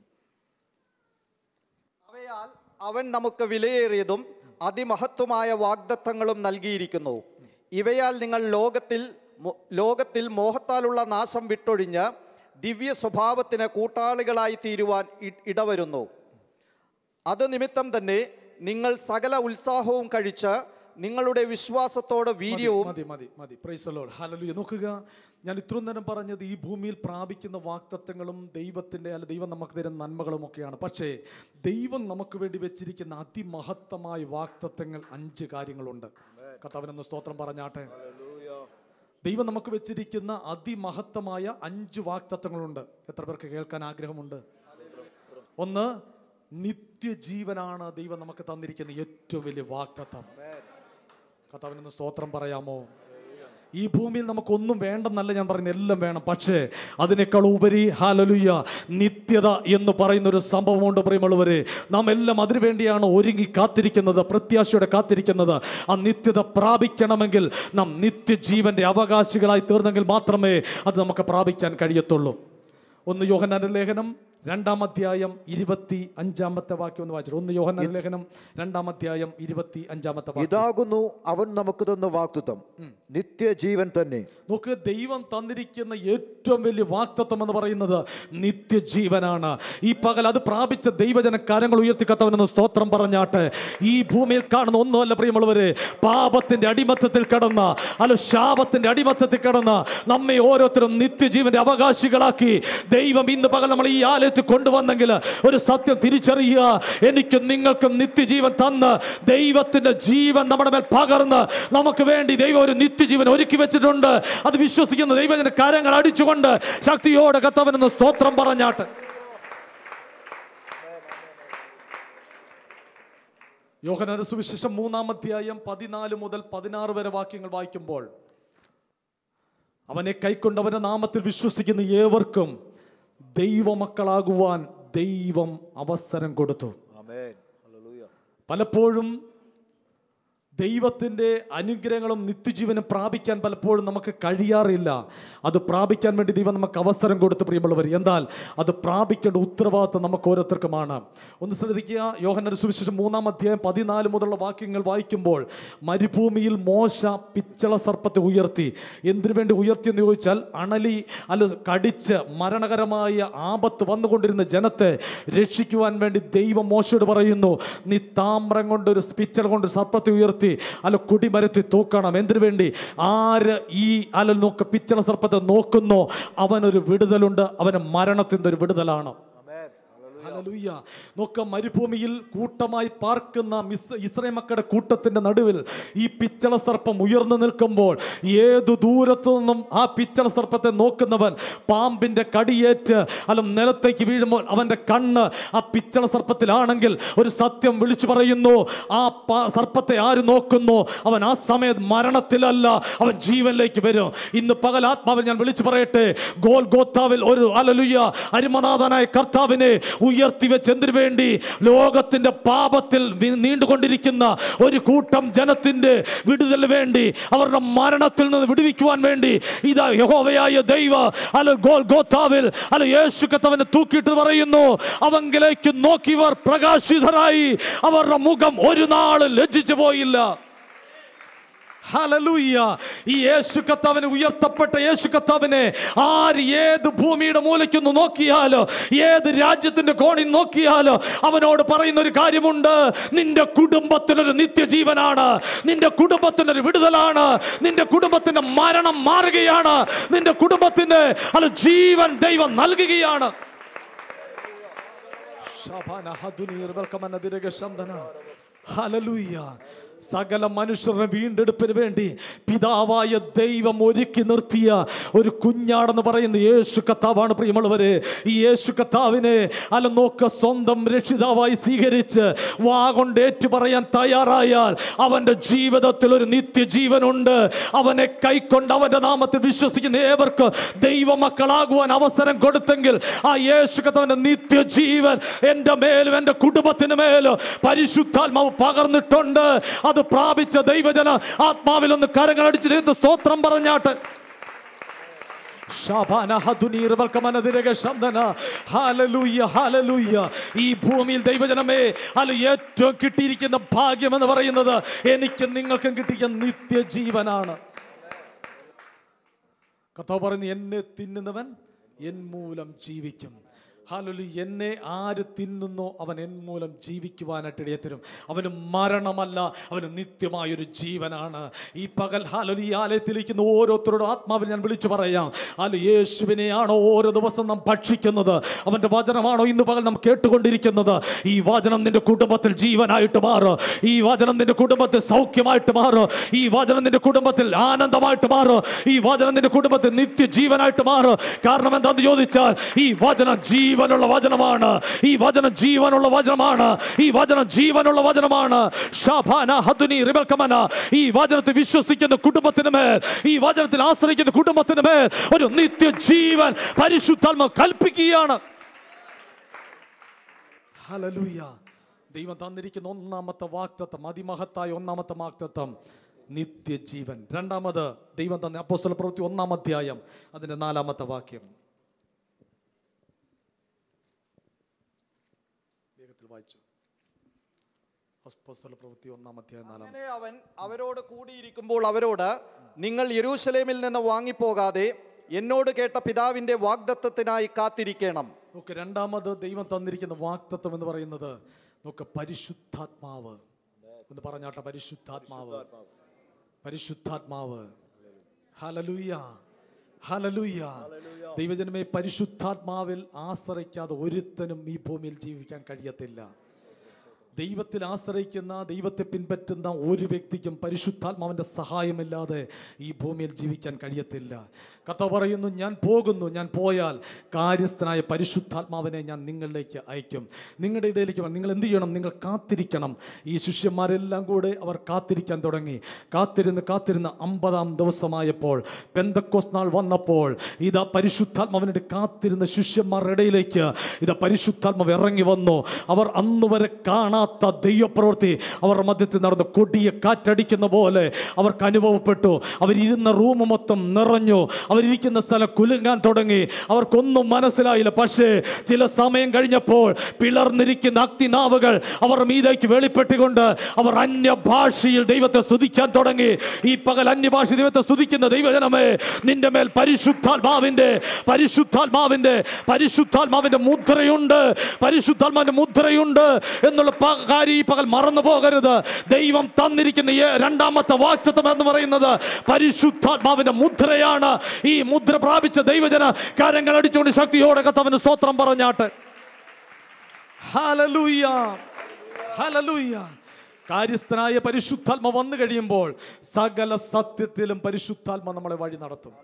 അവയാൽ അവൻ നമുക്ക് വിലയേറിയതും അതിമഹത്വമായ വാഗ്ദത്തങ്ങളും നൽകിയിരിക്കുന്നു. ഇവയാൽ നിങ്ങൾ ലോകത്തിൽ മോഹത്താലുള്ള നാശം വിട്ടൊഴിഞ്ഞ് ദിവ്യ സ്വഭാവത്തിന് കൂട്ടാളികളായി തീരുവാൻ ഇടവരുന്നു. അത് നിമിത്തം തന്നെ നിങ്ങൾ സകല ഉത്സാഹവും കഴിച്ച് നിങ്ങളുടെ വിശ്വാസത്തോട് വീര്യവും മതി മതി മതി പ്രൈസ് ദി ലോർഡ് ഹല്ലേലൂയ. നോക്കുക, ഞാൻ ഇത്രയും നേരം പറഞ്ഞത് ഈ ഭൂമിയിൽ പ്രാപിക്കുന്ന വാഗ്ദത്തങ്ങളും ദൈവത്തിൻ്റെ ദൈവം നമുക്ക് തരുന്ന നന്മകളും ഒക്കെയാണ്. പക്ഷേ ദൈവം നമുക്ക് വേണ്ടി വെച്ചിരിക്കുന്ന അതിമഹത്തമായ വാഗ്ദത്തങ്ങൾ 5 കാര്യങ്ങളുണ്ട്. കർത്താവിനൊന്ന് സ്തോത്രം പറഞ്ഞാട്ടെ. ദൈവം നമുക്ക് വെച്ചിരിക്കുന്ന അതിമഹത്തമായ 5 വാഗ്ദത്തങ്ങളുണ്ട്. എത്ര പേർക്ക് കേൾക്കാൻ ആഗ്രഹമുണ്ട്? ഒന്ന്, നിത്യജീവനാണ് ദൈവം നമുക്ക് തന്നിരിക്കുന്ന ഏറ്റവും വലിയ വാഗ്ദത്തം. കർത്താവിനൊന്ന് സ്തോത്രം പറയാമോ? ഈ ഭൂമിയിൽ നമുക്കൊന്നും വേണ്ടെന്നല്ല ഞാൻ പറയുന്നത്, എല്ലാം വേണം. പക്ഷേ അതിനേക്കാൾ ഉപരി ഹല്ലേലൂയ നിത്യത എന്ന് പറയുന്ന ഒരു സംഭവമുണ്ട് പ്രിയമുള്ളവരെ. നാം എല്ലാം അതിനു വേണ്ടിയാണ് ഒരുങ്ങി കാത്തിരിക്കുന്നത്, പ്രത്യാശയോടെ കാത്തിരിക്കുന്നത്. ആ നിത്യത പ്രാപിക്കണമെങ്കിൽ നാം നിത്യജീവന്റെ അവകാശികളായി തീർന്നെങ്കിൽ മാത്രമേ അത് നമുക്ക് പ്രാപിക്കാൻ കഴിയത്തുള്ളൂ. 1 യോഹന്നാന്റെ ലേഖനം 2-ാം അധ്യായം 25-ാമത്തെ വാക്യം ഒന്ന് വായിച്ചു. 1 യോഹന്നാന്റെ ലേഖനം 2-ാം അധ്യായം 25-ാമത്തെ വാക്യം. ഇതാകുന്നു അവൻ നമുക്ക് തന്ന വാഗ്ദത്തം, നിത്യജീവൻ തന്നെ. നോക്ക്, ദൈവം തന്നിരിക്കുന്ന ഏറ്റവും വലിയ വാഗ്ദത്തം എന്ന് പറയുന്നത് നിത്യജീവനാണ്. ഈ പകൽ അത് പ്രാപിച്ച ദൈവജന കരങ്ങൾ ഉയർത്തി കർത്താവിനൊന്ന് സ്തോത്രം പറഞ്ഞാട്ടെ. ഈ ഭൂമിയിൽ കാണുന്ന ഒന്നുമല്ല പ്രിയമുള്ളവരെ, പാപത്തിന്റെ അടിമത്തത്തിൽ കിടന്ന ശാപത്തിന്റെ അടിമത്തത്തിൽ കിടന്ന നമ്മെ ഓരോരുത്തരും നിത്യജീവന്റെ അവകാശികളാക്കി ദൈവം ഇന്ന് പകൽ നമ്മൾ ഈ ആലയത്തിൽ കൊണ്ടുവന്നെങ്കിൽ ഒരു സത്യം തിരിച്ചറിയുക, എനിക്കും നിങ്ങൾക്കും നിത്യജീവൻ തന്ന് ദൈവത്തിന്റെ ജീവൻ നമ്മുടെ മേൽ പകർന്ന് നമുക്ക് വേണ്ടി ദൈവം ഒരു നിത്യജീവൻ ഒരുക്കി വെച്ചിട്ടുണ്ട്. അത് വിശ്വസിക്കുന്ന ദൈവത്തിന്റെ കരങ്ങൾ അടിച്ചുകൊണ്ട് ശക്തിയോടെ കർത്താവിനൊന്ന് സ്തോത്രം പറഞ്ഞാട്ട്. യോഹന്നാന്റെ സുവിശേഷം 3-ാം അധ്യായം 14 മുതൽ 16 വരെ വാക്യങ്ങൾ വായിക്കുമ്പോൾ, അവനെ കൈക്കൊണ്ട് അവന്റെ നാമത്തിൽ വിശ്വസിക്കുന്ന ഏവർക്കും ദൈവമക്കളാകുവാൻ ദൈവം അവസരം കൊടുത്തു. പലപ്പോഴും ദൈവത്തിൻ്റെ അനുഗ്രഹങ്ങളും നിത്യജീവനും പ്രാപിക്കാൻ പലപ്പോഴും നമുക്ക് കഴിയാറില്ല. അത് പ്രാപിക്കാൻ വേണ്ടി ദൈവം നമുക്ക് അവസരം കൊടുത്ത് പ്രിയമുള്ളവർ. എന്നാൽ അത് പ്രാപിക്കേണ്ട ഉത്തരവാദിത്വം നമുക്ക് ഓരോരുത്തർക്കുമാണ്. ഒന്ന് ശ്രദ്ധിക്കുക, യോഹന്നാന്റെ സുവിശേഷം 3-ാം അധ്യായം 14 മുതലുള്ള വാക്യങ്ങൾ വായിക്കുമ്പോൾ, മരുഭൂമിയിൽ മോശ പിച്ചള സർപ്പത്തെ ഉയർത്തി. എന്തിനു വേണ്ടി ഉയർത്തിയെന്ന് ചോദിച്ചാൽ, അണലി കടിച്ച് മരണകരമായ ആപത്ത് വന്നുകൊണ്ടിരുന്ന ജനത്തെ രക്ഷിക്കുവാൻ വേണ്ടി ദൈവം മോശയോട് പറയുന്നു, നീ താമ്രം കൊണ്ടൊരു പിച്ചള കൊണ്ട് സർപ്പത്തെ ഉയർത്തി കുടിമരത്തി തൂക്കണം. എന്തിനു വേണ്ടി? ആര് ഈ നോക്ക് പിച്ചള സർപ്പത്തെ നോക്കുന്നോ അവനൊരു വിടുതലുണ്ട്, അവന് മരണത്തിൻ്റെ ഒരു വിടുതലാണ്. നോക്ക, മരുഭൂമിയിൽ കൂട്ടമായി പാർക്കുന്ന ഇസ്രായേൽ മക്കളുടെ കൂട്ടത്തിന്റെ നടുവിൽ ഈ പിച്ചള സർപ്പം ഉയർന്നു നിൽക്കുമ്പോൾ, ഏതു ദൂരത്തു നിന്നും ആ പിച്ചള സർപ്പത്തെ നോക്കുന്നവൻ പാമ്പിന്റെ കടിയേറ്റ് നിലത്തേക്ക് വീഴുമ്പോൾ അവന്റെ കണ്ണ് ആ പിച്ചള സർപ്പത്തിലാണെങ്കിൽ ഒരു സത്യം വിളിച്ചു പറയുന്നു, ആ സർപ്പത്തെ ആര് നോക്കുന്നു അവൻ ആ സമയത്ത് മരണത്തിലല്ല, അവൻ ജീവനിലേക്ക് വരും. ഇന്ന് പകൽ ആത്മാവിൽ ഞാൻ വിളിച്ചു പറയട്ടെ, ഗോൽഗോത്താവിൽ ഒരു അരിമനാഥനായ കർത്താവിനെ ഉയർത്തി വെച്ച് എന്തിനു വേണ്ടി? ലോകത്തിന്റെ പാപത്തിൽ നീണ്ടുകൊണ്ടിരിക്കുന്ന ഒരു കൂട്ടം ജനത്തിന്റെ വിടുതലിന് വേണ്ടി, അവരുടെ മരണത്തിൽ നിന്ന് വിടുവിക്കുവാൻ വേണ്ടി ഇതാ യഹോവയായ ദൈവം ഗോൽഗോത്താവിൽ യേശു കർത്താവിനെ തൂക്കിയിട്ട് പറയുന്നു, അവങ്കിലേക്ക് നോക്കിയവർ പ്രകാശിതരായി, അവരുടെ മുഖം ഒരു നാളും ലജ്ജിച്ചു പോയില്ല. ഹല്ലേലൂയ. ഈ യേശു കർത്താവിനെ, ഉയർത്തപ്പെട്ട യേശു കർത്താവിനെ ആര് ഏത് ഭൂമിയുടെ മൂലയ്ക്കൊന്ന് നോക്കിയാലോ, ഏത് രാജ്യത്തിന്റെ കോണിൽ നോക്കിയാലോ അവനോട് പറയുന്ന ഒരു കാര്യമുണ്ട്, നിന്റെ കുടുംബത്തിനൊരു നിത്യജീവനാണ്, നിന്റെ കുടുംബത്തിനൊരു വിടുതലാണ്, നിന്റെ കുടുംബത്തിന്റെ മരണം മാറുകയാണ്, നിന്റെ കുടുംബത്തിന് ജീവൻ ദൈവം നൽകുകയാണ്. ഹല്ലേലൂയ. സകല മനുഷ്യരുടെ വീണ്ടെടുപ്പിന് വേണ്ടി പിതാവായ ദൈവം ഒരുക്കി നിർത്തിയ ഒരു കുഞ്ഞാടെന്ന് പറയുന്ന യേശു കർത്താവാണ് പ്രിയമുള്ളവരെ. ഈ യേശു കർത്താവിനെ നോക്ക സ്വന്തം രക്ഷിതാവായി സ്വീകരിച്ച് വാ കൊണ്ട് ഏറ്റു പറയാൻ തയ്യാറായാൽ അവന്റെ ജീവിതത്തിൽ ഒരു നിത്യജീവനുണ്ട്. അവനെ കൈക്കൊണ്ട് അവന്റെ നാമത്തിൽ വിശ്വസിക്കുന്ന ഏവർക്ക് ദൈവമക്കളാകുവാൻ അവസരം കൊടുത്തെങ്കിൽ ആ യേശു കർത്താവിന്റെ നിത്യജീവൻ എൻ്റെ മേലും എൻ്റെ കുടുംബത്തിന് മേലും പരിശുദ്ധാത്മാവ് പകർന്നിട്ടുണ്ട്. അത് പ്രാപിച്ച ദൈവജന ആത്മാവിൽ ഒന്ന് കരങ്ങളടിച്ച് ദൈവത്തെ സ്തോത്രം പറഞ്ഞാട്ട്. ഈ ഭൂമിയിൽ ദൈവജനമേ ഏറ്റവും കിട്ടിയിരിക്കുന്ന ഭാഗ്യം എന്ന് പറയുന്നത് എനിക്കും നിങ്ങൾക്കും കിട്ടിയിരിക്കുന്ന നിത്യജീവനാണ്. കർത്താവ് പറയുന്നു, എന്നെ തിന്നുന്നവൻ എൻ മൂലം ജീവിക്കും. ഹല്ലേലൂയ. എന്നെ ആര് തിന്നുന്നോ അവൻ എൻ മൂലം ജീവിക്കുവാനായിട്ട് ഇടയത്തരും. അവന് മരണമല്ല, അവന് നിത്യമായൊരു ജീവനാണ്. ഈ പകൽ ഹല്ലേലൂയ ആലയത്തിലിരിക്കുന്ന ഓരോരുത്തരുടെ ആത്മാവിൽ ഞാൻ വിളിച്ചു പറയാം, യേശുവിനെയാണോ ഓരോ ദിവസം നാം ഭക്ഷിക്കുന്നത്? അവൻ്റെ വചനമാണോ ഇന്ന് പകൽ നാം കേട്ടുകൊണ്ടിരിക്കുന്നത്? ഈ വചനം നിന്റെ കുടുംബത്തിൽ ജീവനായിട്ട് മാറും. ഈ വചനം നിന്റെ കുടുംബത്തിൽ സൗഖ്യമായിട്ട് മാറും. ഈ വചനം നിന്റെ കുടുംബത്തിൽ ആനന്ദമായിട്ട് മാറും. ഈ വചനം നിന്റെ കുടുംബത്തിൽ നിത്യജീവനായിട്ട് മാറും. കാരണം എന്താണെന്ന് ചോദിച്ചാൽ ഈ വചനം ജീവനുള്ള വചനമാണ്. ഈ വചനം ജീവനുള്ള വചനമാണ്. ഈ വചനം ജീവനുള്ള വചനമാണ്. ഷാബാന ഹദുനി റിബൽകമന. ഈ വചനത്തിൽ വിശ്വസിക്കുന്ന കുടുംബത്തിന് മേൽ, ഈ വചനത്തിൽ ആശ്രയിക്കുന്ന കുടുംബത്തിന് മേൽ ഒരു നിത്യജീവൻ പരിശുദ്ധാത്മാവ് കൽപ്പിക്കുകയാണ്. ഹല്ലേലൂയ. ദൈവം തന്നിരിക്കുന്ന ഒന്നാമത്തെ വാഗ്ദത്തം, അതിമഹത്തായ ഒന്നാമത്തെ വാഗ്ദത്തം നിത്യജീവൻ. രണ്ടാമത് ദൈവം തന്നെ അപ്പോസ്തല പ്രവൃത്തി 1-ാം അധ്യായം അതിന്റെ 4-ാമത്തെ വാക്യം വേഗത്തിൽ വായിച്ചു. അപ്പോസ്തല പ്രവൃത്തി 1-ാം അധ്യായം 4-ാം. അങ്ങനെ അവൻ അവരോട് കൂടിയിരിക്കുമ്പോൾ അവരോട്, നിങ്ങൾ യെരൂശലേമിൽ നിന്ന് വാങ്ങിപ്പോകാതെ എന്നോട് കേട്ട പിതാവിന്റെ വാഗ്ദത്തത്തിനായി കാത്തിരിക്കണം. നോക്ക്, രണ്ടാമത് ദൈവം തന്നിരിക്കുന്ന വാഗ്ദത്തം എന്ന് പറയുന്നത് നോക്ക്, പരിശുദ്ധാത്മാവ്. എന്ന് പറഞ്ഞാട്ടെ, പരിശുദ്ധാത്മാവ്, പരിശുദ്ധാത്മാവ്. Hallelujah, hallelujah. ദൈവജനമേ, പരിശുദ്ധാത്മാവിൽ ആശ്രയിക്കാതെ ഒരുത്തനും ഈ ഭൂമിയിൽ ജീവിക്കാൻ കഴിയത്തില്ല. ദൈവത്തിൽ ആശ്രയിക്കുന്ന, ദൈവത്തെ പിൻപറ്റുന്ന ഒരു വ്യക്തിക്കും പരിശുദ്ധാത്മാവിൻ്റെ സഹായമില്ലാതെ ഈ ഭൂമിയിൽ ജീവിക്കാൻ കഴിയത്തില്ല. കർത്താവ് പറയുന്നു, ഞാൻ പോകുന്നു, ഞാൻ പോയാൽ കാര്യസ്ഥനായ പരിശുദ്ധാത്മാവിനെ ഞാൻ നിങ്ങളിലേക്ക് അയക്കും, നിങ്ങളുടെ ഇടയിലേക്ക്. നിങ്ങൾ എന്ത് ചെയ്യണം? നിങ്ങൾ കാത്തിരിക്കണം. ഈ ശിഷ്യന്മാരെല്ലാം കൂടെ അവർ കാത്തിരിക്കാൻ തുടങ്ങി. കാത്തിരുന്ന് 50-ാം ദിവസമായപ്പോൾ, പെന്തക്കോസ്ത് നാൾ വന്നപ്പോൾ, ഇതാ പരിശുദ്ധാത്മാവിനെ കാത്തിരുന്ന ശിഷ്യന്മാരുടെ ഇടയിലേക്ക് ഇതാ പരിശുദ്ധാത്മാവ് ഇറങ്ങി വന്നു. അവർ അന്നുവരെ കാണാത്ത ദൈവപ്രവൃത്തി അവർ മധ്യത്തിൽ നടന്നു. കൊടിയ കാറ്റടിക്കുന്ന പോലെ അവർക്ക് അനുഭവപ്പെട്ടു. അവരിരുന്ന റൂം മൊത്തം നിറഞ്ഞു. അവരിയ്ക്കുന്ന സ്ഥലം കുലുങ്ങാൻ തുടങ്ങി. അവർക്കൊന്നും മനസ്സിലായില്ല. പക്ഷേ ചില സമയം കഴിഞ്ഞപ്പോൾ പിളർന്നിരിക്കുന്ന അഗ്നിനാവുകൾ അവർ മീതേക്ക് വെളിപ്പെട്ടുകൊണ്ട് അവർ അന്യഭാഷയിൽ ദൈവത്തെ സ്തുതിക്കാൻ തുടങ്ങി. ഈ പകൽ അന്യഭാഷ ദൈവത്തെ സ്തുതിക്കുന്ന ദൈവജനമേ, നിന്റെ മേൽ പരിശുദ്ധാത്മാവിന്റെ മുദ്രയുണ്ട്. പരിശുദ്ധാത്മാവിന്റെ മുദ്രയുണ്ട് എന്നുള്ള കാര്യം ഈ പകൽ മറന്നു പോകരുത്. ദൈവം തന്നിരിക്കുന്ന രണ്ടാമത്തെ വാഗ്ദത്തം എന്ന് പറയുന്നത് പരിശുദ്ധാത്മാവിന്റെ മുദ്രയാണ്. ഈ മുദ്ര പ്രാപിച്ച ദൈവജന കരങ്ങൾ അടിച്ചുകൊണ്ട് ശക്തിയോടെ കർത്താവിന് സ്തോത്രം പറഞ്ഞാട്ടെ. Hallelujah, hallelujah. കാര്യസ്ഥനായ പരിശുദ്ധാത്മ വന്നു കഴിയുമ്പോൾ സകല സത്യത്തിലും പരിശുദ്ധാത്മ നമ്മളെ വഴി നടത്തും.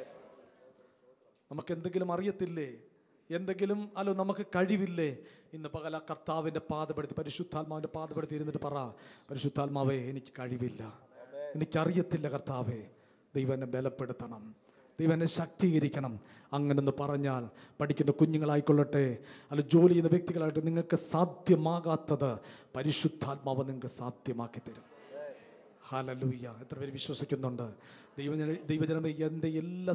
നമുക്ക് എന്തെങ്കിലും അറിയത്തില്ലേ? എന്തെങ്കിലും നമുക്ക് കഴിവില്ലേ? ഇന്ന് പകല കർത്താവിൻ്റെ പാദപ്പെടുത്തി, പരിശുദ്ധാത്മാവിൻ്റെ പാദപ്പെടുത്തി ഇരുന്നിട്ട് പറ, പരിശുദ്ധാത്മാവേ, എനിക്ക് കഴിവില്ല, എനിക്കറിയത്തില്ല കർത്താവേ, ദൈവം എന്നെ ബലപ്പെടുത്തണം, ദൈവം എന്നെ ശക്തീകരിക്കണം. അങ്ങനെന്ന് പറഞ്ഞാൽ പഠിക്കുന്ന കുഞ്ഞുങ്ങളായിക്കൊള്ളട്ടെ, ജോലി ചെയ്യുന്ന വ്യക്തികളായിട്ട് നിങ്ങൾക്ക് സാധ്യമാകാത്തത് പരിശുദ്ധാത്മാവ് നിങ്ങൾക്ക് സാധ്യമാക്കി തരും. ഹല്ലേലൂയ. എത്ര പേര് വിശ്വസിക്കുന്നുണ്ട്? ദൈവജനമേ, എൻ്റെ എല്ലാ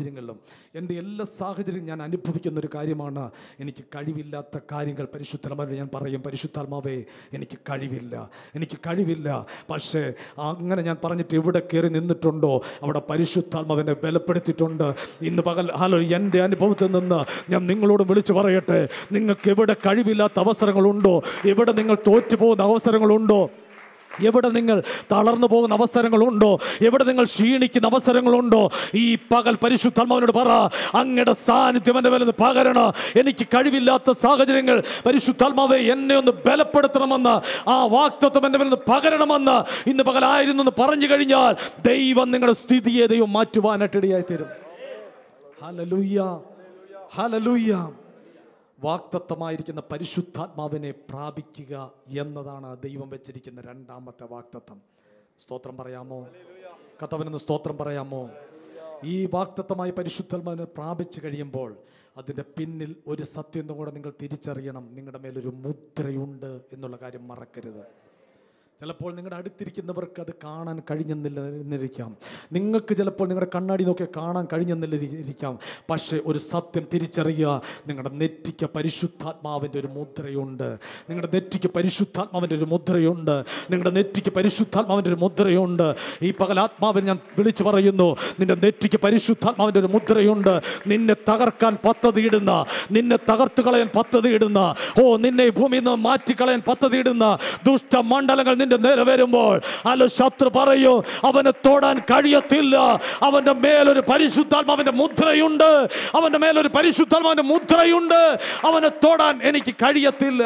സാഹചര്യവും ഞാൻ അനുഭവിക്കുന്ന ഒരു കാര്യമാണ്. എനിക്ക് കഴിവില്ലാത്ത കാര്യങ്ങൾ പരിശുദ്ധാത്മാവേ ഞാൻ പറയും, പരിശുദ്ധാത്മാവേ എനിക്ക് കഴിവില്ല. പക്ഷേ അങ്ങനെ ഞാൻ പറഞ്ഞിട്ട് എവിടെ കയറി നിന്നിട്ടുണ്ടോ അവിടെ പരിശുദ്ധാത്മാവിനെ ബലപ്പെടുത്തിയിട്ടുണ്ട്. ഇന്ന് പകൽ എൻ്റെ അനുഭവത്തിൽ നിന്ന് ഞാൻ നിങ്ങളോട് വിളിച്ചു പറയട്ടെ, നിങ്ങൾക്ക് എവിടെ കഴിവില്ലാത്ത അവസരങ്ങളുണ്ടോ, എവിടെ നിങ്ങൾ തോറ്റുപോകുന്ന അവസരങ്ങളുണ്ടോ, എവിടെ നിങ്ങൾ തളർന്നു പോകുന്ന അവസരങ്ങളുണ്ടോ, എവിടെ നിങ്ങൾ ക്ഷീണിക്കുന്ന അവസരങ്ങളുണ്ടോ, ഈ പകൽ പരിശുദ്ധാത്മാവിനോട് പറ, അങ്ങയുടെ സാന്നിധ്യം എൻ്റെ മേലെ പകരണം. എനിക്ക് കഴിവില്ലാത്ത സാഹചര്യങ്ങൾ പരിശുദ്ധാത്മാവേ എന്നെ ഒന്ന് ബലപ്പെടുത്തണമെന്ന്, ആ വാഗ്ദത്തം എൻ്റെ മേലെ പകരണമെന്ന് ഇന്ന് പകലായിരുന്നു എന്ന് പറഞ്ഞു കഴിഞ്ഞാൽ ദൈവം നിങ്ങളുടെ സ്ഥിതിയെ ദൈവം മാറ്റുവാനായിട്ട് ഇടയായി തരും. Hallelujah, hallelujah. വാഗ്ദത്തമായിരിക്കുന്ന പരിശുദ്ധാത്മാവിനെ പ്രാപിക്കുക എന്നതാണ് ദൈവം വെച്ചിരിക്കുന്ന രണ്ടാമത്തെ വാഗ്ദത്തം. സ്തോത്രം പറയാമോ? കർത്താവിന് സ്തോത്രം പറയാമോ? ഈ വാഗ്ദത്തമായ പരിശുദ്ധാത്മാവിനെ പ്രാപിച്ചു കഴിയുമ്പോൾ അതിൻ്റെ പിന്നിൽ ഒരു സത്യം കൂടെ നിങ്ങൾ തിരിച്ചറിയണം. നിങ്ങളുടെ മേലൊരു മുദ്രയുണ്ട് എന്നുള്ള കാര്യം മറക്കരുത്. ചിലപ്പോൾ നിങ്ങളുടെ അടുത്തിരിക്കുന്നവർക്ക് അത് കാണാൻ കഴിഞ്ഞെന്നിരിക്കാം. നിങ്ങൾക്ക് ചിലപ്പോൾ നിങ്ങളുടെ കണ്ണാടി നോക്കി കാണാൻ കഴിഞ്ഞെന്നിരിക്കാം. പക്ഷേ ഒരു സത്യം തിരിച്ചറിയുക, നിങ്ങളുടെ നെറ്റിക്ക് പരിശുദ്ധാത്മാവിൻ്റെ ഒരു മുദ്രയുണ്ട്. നിങ്ങളുടെ നെറ്റിക്ക് പരിശുദ്ധാത്മാവിൻ്റെ ഒരു മുദ്രയുണ്ട്. നിങ്ങളുടെ നെറ്റിക്ക് പരിശുദ്ധാത്മാവിൻ്റെ ഒരു മുദ്രയുണ്ട്. ഈ പകലാത്മാവിനെ ഞാൻ വിളിച്ചു പറയുന്നു, നിന്റെ നെറ്റിക്ക് പരിശുദ്ധാത്മാവിൻ്റെ ഒരു മുദ്രയുണ്ട്. നിന്നെ തകർക്കാൻ പദ്ധതിയിടുന്ന, നിന്നെ തകർത്ത് കളയാൻ പദ്ധതിയിടുന്ന, നിന്നെ ഈ ഭൂമിയിൽ നിന്ന് മാറ്റിക്കളയാൻ പദ്ധതിയിടുന്ന ദുഷ്ടമണ്ഡലങ്ങൾ നിന്റെ നേരെ വരുമ്പോൾ ശത്രു പറയൂ, അവനെ തൊടാൻ കഴിയത്തില്ല. അവന്റെ മേലൊരു പരിശുദ്ധാത്മാവിന്റെ മുദ്രയുണ്ട്. അവന്റെ മേലൊരു പരിശുദ്ധാത്മാവിന്റെ മുദ്രയുണ്ട്. അവനെ തൊടാൻ എനിക്ക് കഴിയത്തില്ല.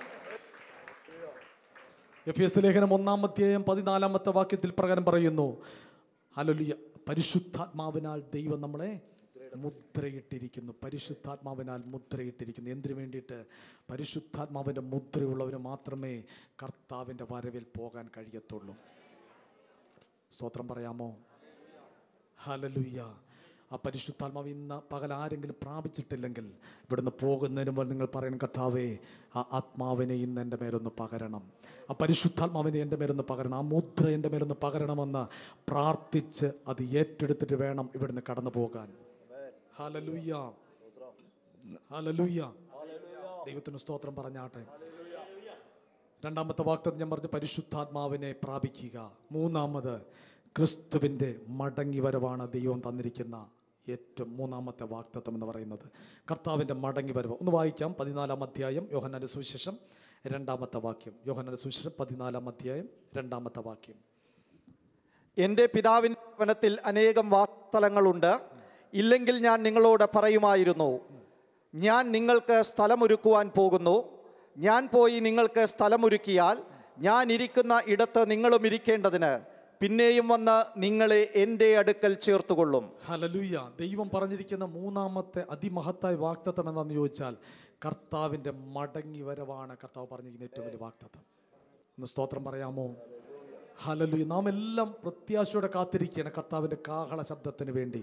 എഫെസ്യ ലേഖനം 1:14 പ്രകാരം പറയുന്നു, ഹല്ലേലൂയ, പരിശുദ്ധാത്മാവിനാൽ ദൈവം നമ്മളെ മുദ്രയിട്ടിരിക്കുന്നു. പരിശുദ്ധാത്മാവിനാൽ മുദ്രയിട്ടിരിക്കുന്നു. എന്തിനു വേണ്ടിയിട്ട്? പരിശുദ്ധാത്മാവിൻ്റെ മുദ്രയുള്ളവന് മാത്രമേ കർത്താവിൻ്റെ വരവിൽ പോകാൻ കഴിയത്തുള്ളൂ. സ്തോത്രം പറയാമോ? ഹല്ലേലൂയ. ആ പരിശുദ്ധാത്മാവ് ഇന്ന് പകൽ ആരെങ്കിലും പ്രാപിച്ചിട്ടില്ലെങ്കിൽ ഇവിടുന്ന് പോകുന്നതിന് മുമ്പ് നിങ്ങൾ പറയണം, കർത്താവേ, ആ ആത്മാവിനെ ഇന്ന് എൻ്റെ മേലൊന്ന് പകരണം. ആ പരിശുദ്ധാത്മാവിനെ എൻ്റെ മേലൊന്ന് പകരണം. ആ മുദ്ര എൻ്റെ മേലൊന്ന് പകരണമെന്ന് പ്രാർത്ഥിച്ച് അത് ഏറ്റെടുത്തിട്ട് വേണം ഇവിടുന്ന് കടന്നു പോകാൻ. Hallelujah, hallelujah. ദൈവത്തിന് സ്തോത്രം പറഞ്ഞാട്ടെ. രണ്ടാമത്തെ വാഗ്ദത്തം ഞാൻ പറഞ്ഞു, പരിശുദ്ധാത്മാവിനെ പ്രാപിക്കുക. മൂന്നാമത്, ക്രിസ്തുവിൻ്റെ മടങ്ങി വരവാണ് ദൈവം തന്നിരിക്കുന്ന ഏറ്റവും മൂന്നാമത്തെ വാഗ്ദത്തം എന്ന് പറയുന്നത്. കർത്താവിൻ്റെ മടങ്ങി വരവ് ഒന്ന് വായിക്കാം. 14-ാം അധ്യായം യോഹന്നാന്റെ സുവിശേഷം 2-ാമത്തെ വാക്യം. യോഹന്നാന്റെ സുവിശേഷം 14-ാം അധ്യായം 2-ാമത്തെ വാക്യം. എൻ്റെ പിതാവിൻ്റെ ഭവനത്തിൽ അനേകം വാസസ്ഥലങ്ങളുണ്ട്. ഇല്ലെങ്കിൽ ഞാൻ നിങ്ങളോട് പറയുമായിരുന്നു. ഞാൻ നിങ്ങൾക്ക് സ്ഥലമൊരുക്കുവാൻ പോകുന്നു. ഞാൻ പോയി നിങ്ങൾക്ക് സ്ഥലമൊരുക്കിയാൽ ഞാൻ ഇരിക്കുന്ന ഇടത്ത് നിങ്ങളും ഇരിക്കേണ്ടതിന് പിന്നെയും വന്ന് നിങ്ങളെ എൻ്റെ അടുക്കൽ ചേർത്തുകൊള്ളും. ഹല്ലേലൂയ. ദൈവം പറഞ്ഞിരിക്കുന്ന മൂന്നാമത്തെ അതിമഹത്തായ വാഗ്ദത്തം എന്താണെന്ന് ചോദിച്ചാൽ കർത്താവിൻ്റെ മടങ്ങി വരവാണ് കർത്താവ് പറഞ്ഞിരിക്കുന്ന ഏറ്റവും വലിയ വാഗ്ദത്തം. ഒന്ന് സ്തോത്രം പറയാമോ? ഹല്ലേലൂയ. നാം എല്ലാം പ്രത്യാശയോടെ കാത്തിരിക്കുകയാണ് കർത്താവിൻ്റെ കാഹള ശബ്ദത്തിന് വേണ്ടി.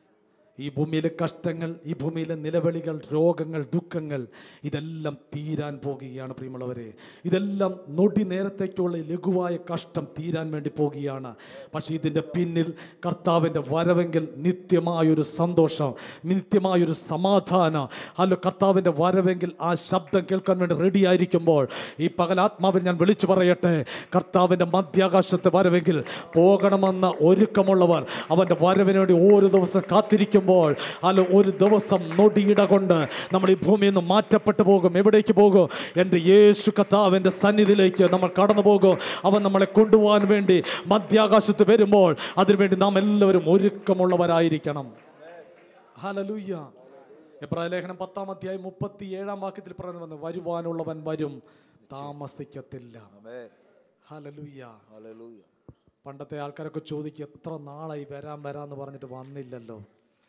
ഈ ഭൂമിയിലെ കഷ്ടങ്ങൾ, ഈ ഭൂമിയിലെ നിലവിളികൾ, രോഗങ്ങൾ, ദുഃഖങ്ങൾ ഇതെല്ലാം തീരാൻ പോകുകയാണ് പ്രിയമുള്ളവരെ. ഇതെല്ലാം നൊടി നേരത്തേക്കുള്ള ലഘുവായ കഷ്ടം തീരാൻ വേണ്ടി പോകുകയാണ്. പക്ഷേ ഇതിൻ്റെ പിന്നിൽ കർത്താവിൻ്റെ വരവെങ്കിൽ നിത്യമായൊരു സന്തോഷം, നിത്യമായൊരു സമാധാനം. അല്ലോ, കർത്താവിൻ്റെ വരവെങ്കിൽ ആ ശബ്ദം കേൾക്കാൻ വേണ്ടി റെഡി ആയിരിക്കുമ്പോൾ ഈ പകലാത്മാവിൽ ഞാൻ വിളിച്ചു പറയട്ടെ, കർത്താവിൻ്റെ മധ്യാകാശത്തെ വരവെങ്കിൽ പോകണമെന്ന ഒരുക്കമുള്ളവർ അവൻ്റെ വരവിന് വേണ്ടി ഓരോ ദിവസം കാത്തിരിക്കും. അല്ല, ഒരു ദിവസം നൊടിയിട കൊണ്ട് നമ്മൾ ഈ ഭൂമിയിൽ നിന്ന് മാറ്റപ്പെട്ടു പോകും. എവിടേക്ക് പോകും? എൻ്റെ യേശു കർത്താവിൻ്റെ സന്നിധിയിലേക്ക് നമ്മൾ കടന്നു പോകും. അവൻ നമ്മളെ കൊണ്ടുപോകാൻ വേണ്ടി മധ്യാകാശത്ത് വരുമ്പോൾ അതിനുവേണ്ടി നാം എല്ലാവരും ഒരുക്കമുള്ളവരായിരിക്കണം. ഹല്ലേലൂയ. എബ്രായ ലേഖനം 10-ാം അധ്യായം 37-ാം വാക്യത്തിൽ പറയുന്നത്, വരുവാനുള്ളവൻ വരും, താമസിക്കത്തില്ല. ഹല്ലേലൂയ. പണ്ടത്തെ ആൾക്കാരൊക്കെ ചോദിക്കും, എത്ര നാളായി വരാമെന്ന് പറഞ്ഞിട്ട് വന്നില്ലല്ലോ.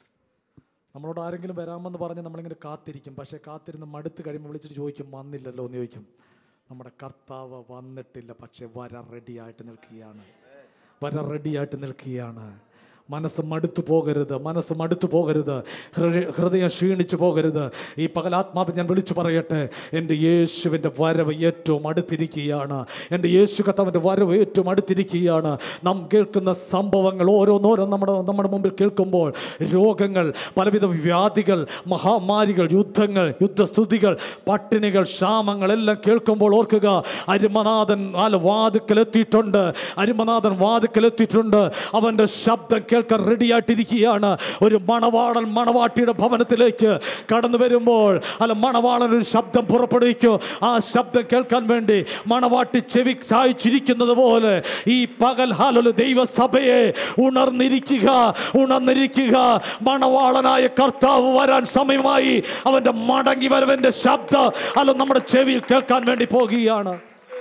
നമ്മളോട് ആരെങ്കിലും വരാമെന്ന് പറഞ്ഞ് നമ്മളിങ്ങനെ കാത്തിരിക്കും. പക്ഷേ കാത്തിരുന്ന് മടുത്ത് കഴിയുമ്പോൾ വിളിച്ചിട്ട് ചോദിക്കും, വന്നില്ലല്ലോ എന്ന് ചോദിക്കും. നമ്മുടെ കർത്താവ് വന്നിട്ടില്ല, പക്ഷേ വര റെഡിയായിട്ട് നിൽക്കുകയാണ്. വര റെഡിയായിട്ട് നിൽക്കുകയാണ്. മനസ്സ് മടുത്തു പോകരുത്, മനസ്സ് മടുത്തു പോകരുത്, ഹൃദയം ക്ഷീണിച്ചു പോകരുത്. ഈ പകലാത്മാവിൽ ഞാൻ വിളിച്ചു പറയട്ടെ, എൻ്റെ യേശുവിൻ്റെ വരവ് ഏറ്റവും അടുത്തിരിക്കുകയാണ്. എൻ്റെ യേശു കർത്താവിൻ്റെ വരവ് ഏറ്റവും അടുത്തിരിക്കുകയാണ്. നാം കേൾക്കുന്ന സംഭവങ്ങൾ ഓരോന്നോരോന്ന് നമ്മുടെ മുമ്പിൽ കേൾക്കുമ്പോൾ, രോഗങ്ങൾ, പലവിധ വ്യാധികൾ, മഹാമാരികൾ, യുദ്ധങ്ങൾ, യുദ്ധസ്തുതികൾ, പട്ടിണികൾ, ക്ഷാമങ്ങൾ എല്ലാം കേൾക്കുമ്പോൾ ഓർക്കുക, അരുമനാഥൻ വാതിക്കലെത്തിയിട്ടുണ്ട്. അരുമനാഥൻ വാതിക്കലെത്തിയിട്ടുണ്ട്. അവൻ്റെ ശബ്ദം കേൾക്കാൻ റെഡിയായിട്ടിരിക്കുകയാണ്. ഒരു മണവാളൻ മണവാട്ടിയുടെ ഭവനത്തിലേക്ക് കടന്നു വരുമ്പോൾ മണവാളൻ ഒരു ശബ്ദം പുറപ്പെടുവിക്കും. ആ ശബ്ദം കേൾക്കാൻ വേണ്ടി മണവാട്ടി ചെവി ചായ്ച്ചിരിക്കുന്നത് പോലെ ഈ പകൽ ദൈവസഭയെ ഉണർന്നിരിക്കുക, ഉണർന്നിരിക്കുക. മണവാളനായ കർത്താവ് വരാൻ സമയമായി. അവന്റെ മടങ്ങി വരവന്റെ ശബ്ദം നമ്മുടെ ചെവിയിൽ കേൾക്കാൻ വേണ്ടി പോകുകയാണ്.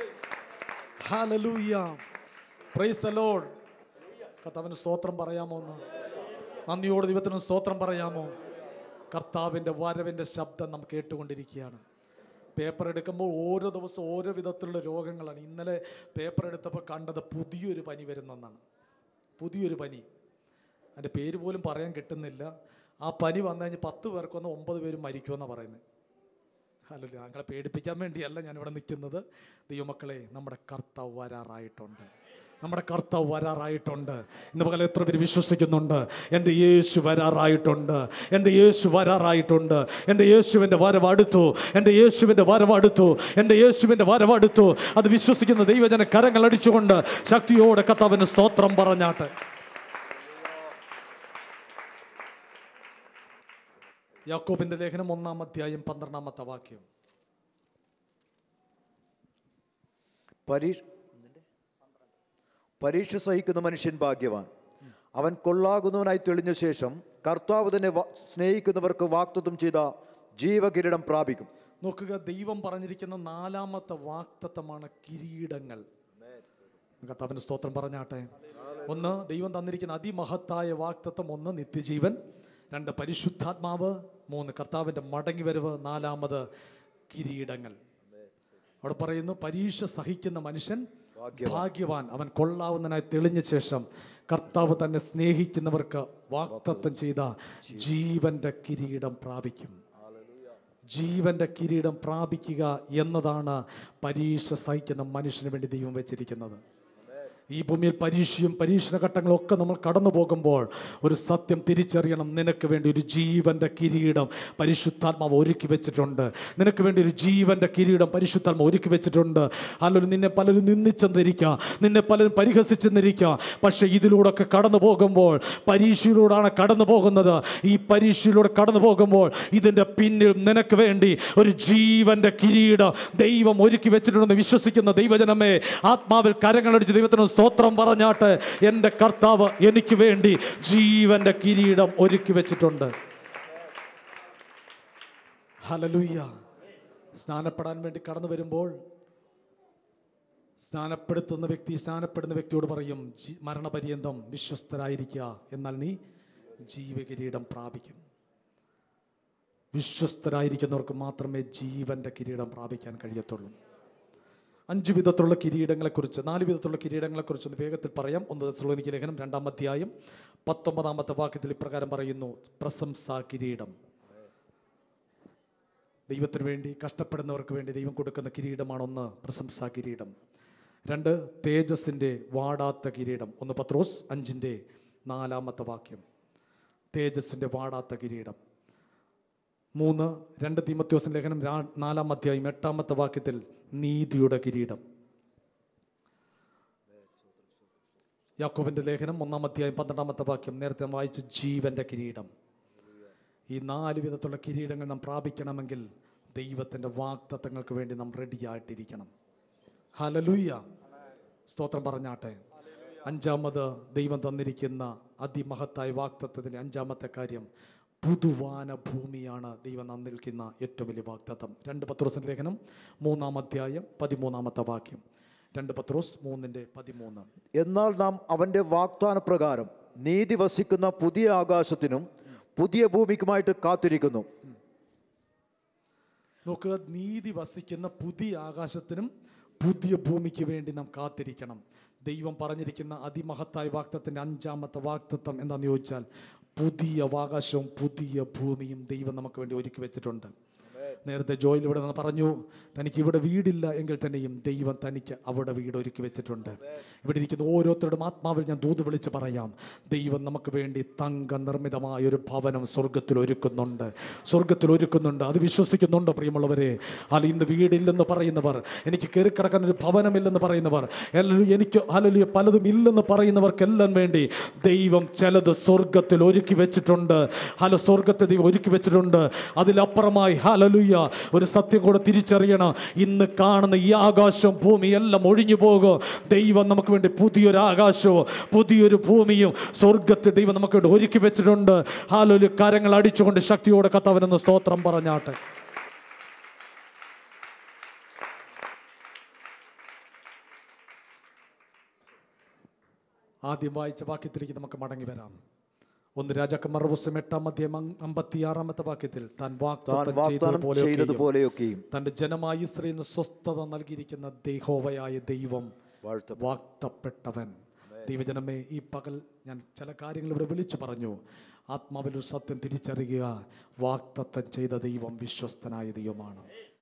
ഹല്ലേലൂയ. Praise the Lord. കർത്താവിന് സ്തോത്രം പറയാമോ? ഒന്ന് നന്ദിയോട് ദൈവത്തിന് സ്തോത്രം പറയാമോ? കർത്താവിൻ്റെ വരവിൻ്റെ ശബ്ദം നാം കേട്ടുകൊണ്ടിരിക്കുകയാണ്. പേപ്പർ എടുക്കുമ്പോൾ ഓരോ ദിവസവും ഓരോ വിധത്തിലുള്ള രോഗങ്ങളാണ്. ഇന്നലെ പേപ്പർ എടുത്തപ്പോൾ കണ്ടത് പുതിയൊരു പനി വരുന്നെന്നാണ്. പുതിയൊരു പനി, അതിൻ്റെ പേര് പോലും പറയാൻ കിട്ടുന്നില്ല. ആ പനി വന്നു കഴിഞ്ഞ് 10 പേർക്ക് വന്ന് 9 പേരും മരിക്കുമെന്നാണ് പറയുന്നത്. ഹല്ലേലൂയ. താങ്കളെ പേടിപ്പിക്കാൻ വേണ്ടിയല്ല ഞാനിവിടെ നിൽക്കുന്നത്. ദൈവമക്കളെ, നമ്മുടെ കർത്താവ് വരാറായിട്ടുണ്ട്. നമ്മുടെ കർത്താവ് വരാറായിട്ടുണ്ട്. ഇന്ന് പകൽ എത്ര പേര് വിശ്വസിക്കുന്നുണ്ട്? എൻ്റെ യേശു വരാറായിട്ടുണ്ട്, എൻ്റെ യേശു വരാറായിട്ടുണ്ട്, എൻ്റെ യേശുവിൻ്റെ വരവടുത്തു, എൻ്റെ യേശുവിൻ്റെ വരവടുത്തു, എൻ്റെ യേശുവിൻ്റെ വരവടുത്തു. അത് വിശ്വസിക്കുന്ന ദൈവജന കരങ്ങൾ അടിച്ചുകൊണ്ട് ശക്തിയോടെ കർത്താവിന് സ്തോത്രം പറഞ്ഞാട്ട്. യാക്കോബിന്റെ ലേഖനം 1-ാം അധ്യായം 12-ാമത്തെ വാക്യം. പരീക്ഷ സഹിക്കുന്ന മനുഷ്യൻ ഭാഗ്യവാൻ, അവൻ കൊള്ളാകുന്നവനായി തെളിഞ്ഞ ശേഷം കർത്താവ് തന്നെ സ്നേഹിക്കുന്നവർക്ക് വാഗ്ദത്തം ചെയ്ത ജീവകിരീടം പ്രാപിക്കും. നോക്കുക, ദൈവം പറഞ്ഞിരിക്കുന്ന 4-ാമത്തെ വാഗ്ദത്തമാണ് കിരീടങ്ങൾ. കർത്താവിന് സ്തോത്രം പറഞ്ഞാട്ടെ. ഒന്ന്, ദൈവം തന്നിരിക്കുന്ന അതിമഹത്തായ വാഗ്ദത്തം. 1, നിത്യജീവൻ. 2, പരിശുദ്ധാത്മാവ്. 3, കർത്താവിൻ്റെ മടങ്ങി വരവ്. 4-ാമത് കിരീടങ്ങൾ. അവിടെ പറയുന്നു, പരീക്ഷ സഹിക്കുന്ന മനുഷ്യൻ ഭാഗ്യവാൻ, അവൻ കൊള്ളാവുന്നതിനായി തെളിഞ്ഞ ശേഷം കർത്താവ് തന്നെ സ്നേഹിക്കുന്നവർക്ക് വാഗ്ദത്തം ചെയ്ത ജീവന്റെ കിരീടം പ്രാപിക്കും. ജീവന്റെ കിരീടം പ്രാപിക്കുക എന്നതാണ് പരീക്ഷ സഹിക്കുന്ന മനുഷ്യന് വേണ്ടി ദൈവം വെച്ചിരിക്കുന്നത്. ഈ ഭൂമിയിൽ പരീക്ഷയും പരീക്ഷണ ഘട്ടങ്ങളും ഒക്കെ നമ്മൾ കടന്നു പോകുമ്പോൾ ഒരു സത്യം തിരിച്ചറിയണം. നിനക്ക് വേണ്ടി ഒരു ജീവന്റെ കിരീടം പരിശുദ്ധാത്മാവ് ഒരുക്കി വെച്ചിട്ടുണ്ട്. നിനക്ക് വേണ്ടി ഒരു ജീവന്റെ കിരീടം പരിശുദ്ധാത്മാവ് ഒരുക്കി വെച്ചിട്ടുണ്ട്. അല്ലെങ്കിൽ നിന്നെ പലരും നിന്ദിച്ചെന്നിരിക്കുക, നിന്നെ പലരും പരിഹസിച്ചെന്നിരിക്കുക. പക്ഷെ ഇതിലൂടെ ഒക്കെ കടന്നു പോകുമ്പോൾ, പരീക്ഷയിലൂടെയാണ് കടന്നു പോകുന്നത്. ഈ പരീക്ഷയിലൂടെ കടന്നു പോകുമ്പോൾ ഇതിൻ്റെ പിന്നിൽ നിനക്ക് വേണ്ടി ഒരു ജീവന്റെ കിരീടം ദൈവം ഒരുക്കി വെച്ചിട്ടുണ്ടെന്ന് വിശ്വസിക്കുന്ന ദൈവജനമേ, ആത്മാവിൽ കരങ്ങളടിച്ച് ദൈവത്തിന് സ്തോത്രം പറഞ്ഞാട്ട്. എൻ്റെ കർത്താവ് എനിക്ക് വേണ്ടി ജീവന്റെ കിരീടം ഒരുക്കി വെച്ചിട്ടുണ്ട്. ഹല്ലേലൂയ. സ്നാനപ്പെടാൻ വേണ്ടി കടന്നു വരുമ്പോൾ സ്നാനപ്പെടുന്ന വ്യക്തിയോട് പറയും, മരണപര്യന്തം വിശ്വസ്തരായിരിക്കുക, എന്നാൽ നീ ജീവകിരീടം പ്രാപിക്കും. വിശ്വസ്തരായിരിക്കുന്നവർക്ക് മാത്രമേ ജീവന്റെ കിരീടം പ്രാപിക്കാൻ കഴിയത്തുള്ളൂ. 5 വിധത്തിലുള്ള കിരീടങ്ങളെക്കുറിച്ച്, 4 വിധത്തിലുള്ള കിരീടങ്ങളെക്കുറിച്ച് ഒന്ന് വേഗത്തിൽ പറയാം. 1 തെസ്സലോനിക്യ ലേഖനം 2-ാം അധ്യായം 19-ാമത്തെ വാക്യത്തിൽ ഇപ്രകാരം പറയുന്നു, പ്രശംസാ കിരീടം. ദൈവത്തിന് വേണ്ടി കഷ്ടപ്പെടുന്നവർക്ക് വേണ്ടി ദൈവം കൊടുക്കുന്ന കിരീടമാണ്. 1, പ്രശംസാ കിരീടം. 2, തേജസ്സിൻ്റെ വാടാത്ത കിരീടം. 1 പത്രോസ് 5-ാമത്തെ വാക്യം, തേജസ്സിൻ്റെ വാടാത്ത കിരീടം. 3, 2 തീമോഥെയോസ് ലേഖനം 4-ാം അധ്യായം 8-ാമത്തെ വാക്യത്തിൽ നീതിയുടെ കിരീടം. യാക്കോബിന്റെ ലേഖനം 1-ാം അധ്യായം 12-ാമത്തെ വാക്യം നേരത്തെ വായിച്ച ജീവന്റെ കിരീടം. ഈ 4 വിധത്തിലുള്ള കിരീടങ്ങൾ നാം പ്രാപിക്കണമെങ്കിൽ ദൈവത്തിൻ്റെ വാഗ്ദത്തങ്ങൾക്ക് വേണ്ടി നാം റെഡിയായിട്ടിരിക്കണം. ഹല്ലേലൂയ. സ്തോത്രം പറഞ്ഞാട്ടെ. 5-ാമത് ദൈവം തന്നിരിക്കുന്ന അതിമഹത്തായ വാഗ്ദത്തത്തിൻ്റെ 5-ാമത്തെ കാര്യം, പുതുവാന ഭൂമിയാണ് ദൈവം തന്നിരിക്കുന്ന ഏറ്റവും വലിയ വാഗ്ദത്തം. 2 പത്രോസിന്റെ ലേഖനം 3-ാം അധ്യായം 13-ാമത്തെ വാക്യം. 2 പത്രോസ് 3:13. എന്നാൽ നാം അവന്റെ വാഗ്ദാന പ്രകാരം നീതി വസിക്കുന്ന പുതിയ ആകാശത്തിനും പുതിയ ഭൂമിക്കുമായിട്ട് കാത്തിരിക്കുന്നു. നോക്കുക, നീതി വസിക്കുന്ന പുതിയ ആകാശത്തിനും പുതിയ ഭൂമിക്ക് വേണ്ടി നാം കാത്തിരിക്കണം. ദൈവം പറഞ്ഞിരിക്കുന്ന അതിമഹത്തായ വാഗ്ദത്തത്തിൻ്റെ 5-ാമത്തെ വാഗ്ദത്തം എന്താണെന്ന് ചോദിച്ചാൽ, പുതിയ ആകാശവും പുതിയ ഭൂമിയും ദൈവം നമുക്ക് വേണ്ടി ഒരുക്കി വെച്ചിട്ടുണ്ട്. നേരത്തെ ജോയിൽ ഇവിടെ നിന്ന് പറഞ്ഞു, തനിക്ക് ഇവിടെ വീടില്ല എങ്കിൽ തന്നെയും ദൈവം തനിക്ക് അവിടെ വീട് ഒരുക്കി വെച്ചിട്ടുണ്ട്. ഇവിടെ ഇരിക്കുന്ന ഓരോരുത്തരുടെയും ആത്മാവിൽ ഞാൻ ദൂത് വിളിച്ച് പറയാം, ദൈവം നമുക്ക് വേണ്ടി തങ്ക നിർമ്മിതമായ ഒരു ഭവനം സ്വർഗത്തിൽ ഒരുക്കുന്നുണ്ട്. അത് വിശ്വസിക്കുന്നുണ്ടോ പ്രിയമുള്ളവരെ? അല്ല, ഇന്ന് വീടില്ലെന്ന് പറയുന്നവർ, എനിക്ക് കയറിക്കിടക്കാൻ ഒരു ഭവനമില്ലെന്ന് പറയുന്നവർ, എനിക്ക് പലതും ഇല്ലെന്ന് പറയുന്നവർക്കെല്ലാം വേണ്ടി ദൈവം ചിലത് സ്വർഗത്തിൽ ഒരുക്കി വെച്ചിട്ടുണ്ട്. സ്വർഗത്തെ ദൈവം ഒരുക്കി വെച്ചിട്ടുണ്ട്. അതിലപ്പുറമായി ഹല്ലേലൂയ ഒരു സത്യം കൂടെ തിരിച്ചറിയണം. ഇന്ന് കാണുന്ന ഈ ആകാശവും ഭൂമിയും എല്ലാം ഒഴിഞ്ഞു പോകും. ദൈവം നമുക്ക് വേണ്ടി പുതിയൊരു ആകാശവും പുതിയൊരു ഭൂമിയും സ്വർഗത്തിൽ ദൈവം നമുക്ക് വേണ്ടി ഒരുക്കി വെച്ചിട്ടുണ്ട്. ഹല്ലേലൂയ. കരങ്ങൾ അടിച്ചുകൊണ്ട് ശക്തിയോടെ കർത്താവിനൊന്ന് സ്തോത്രം പറഞ്ഞാട്ടെ. ആദ്യം വായിച്ച വാക്യത്തിലേക്ക് നമുക്ക് മടങ്ങി വരാം. 1 രാജാക്കന്മാരുടെ പുസ്തകം 8-ാം അധ്യായം 56-ാമത്തെ വാക്യത്തിൽ, താൻ വാഗ്ദത്തം ചെയ്തതുപോലെയൊക്കെയും തന്റെ ജനമായ ഇസ്രായേലിന് സ്വസ്ഥത നൽകിയിരിക്കുന്ന യഹോവയായ ദൈവം വാഗ്ദത്തപ്പെട്ടവൻ. ദൈവജനമേ, ഈ പകൽ ഞാൻ ചില കാര്യങ്ങൾ ഇവിടെ വിളിച്ചു പറഞ്ഞു. ആത്മാവിൽ ഒരു സത്യം തിരിച്ചറിയുക, വാഗ്ദത്തം ചെയ്ത ദൈവം വിശ്വസ്തനായ ദൈവമാണ്.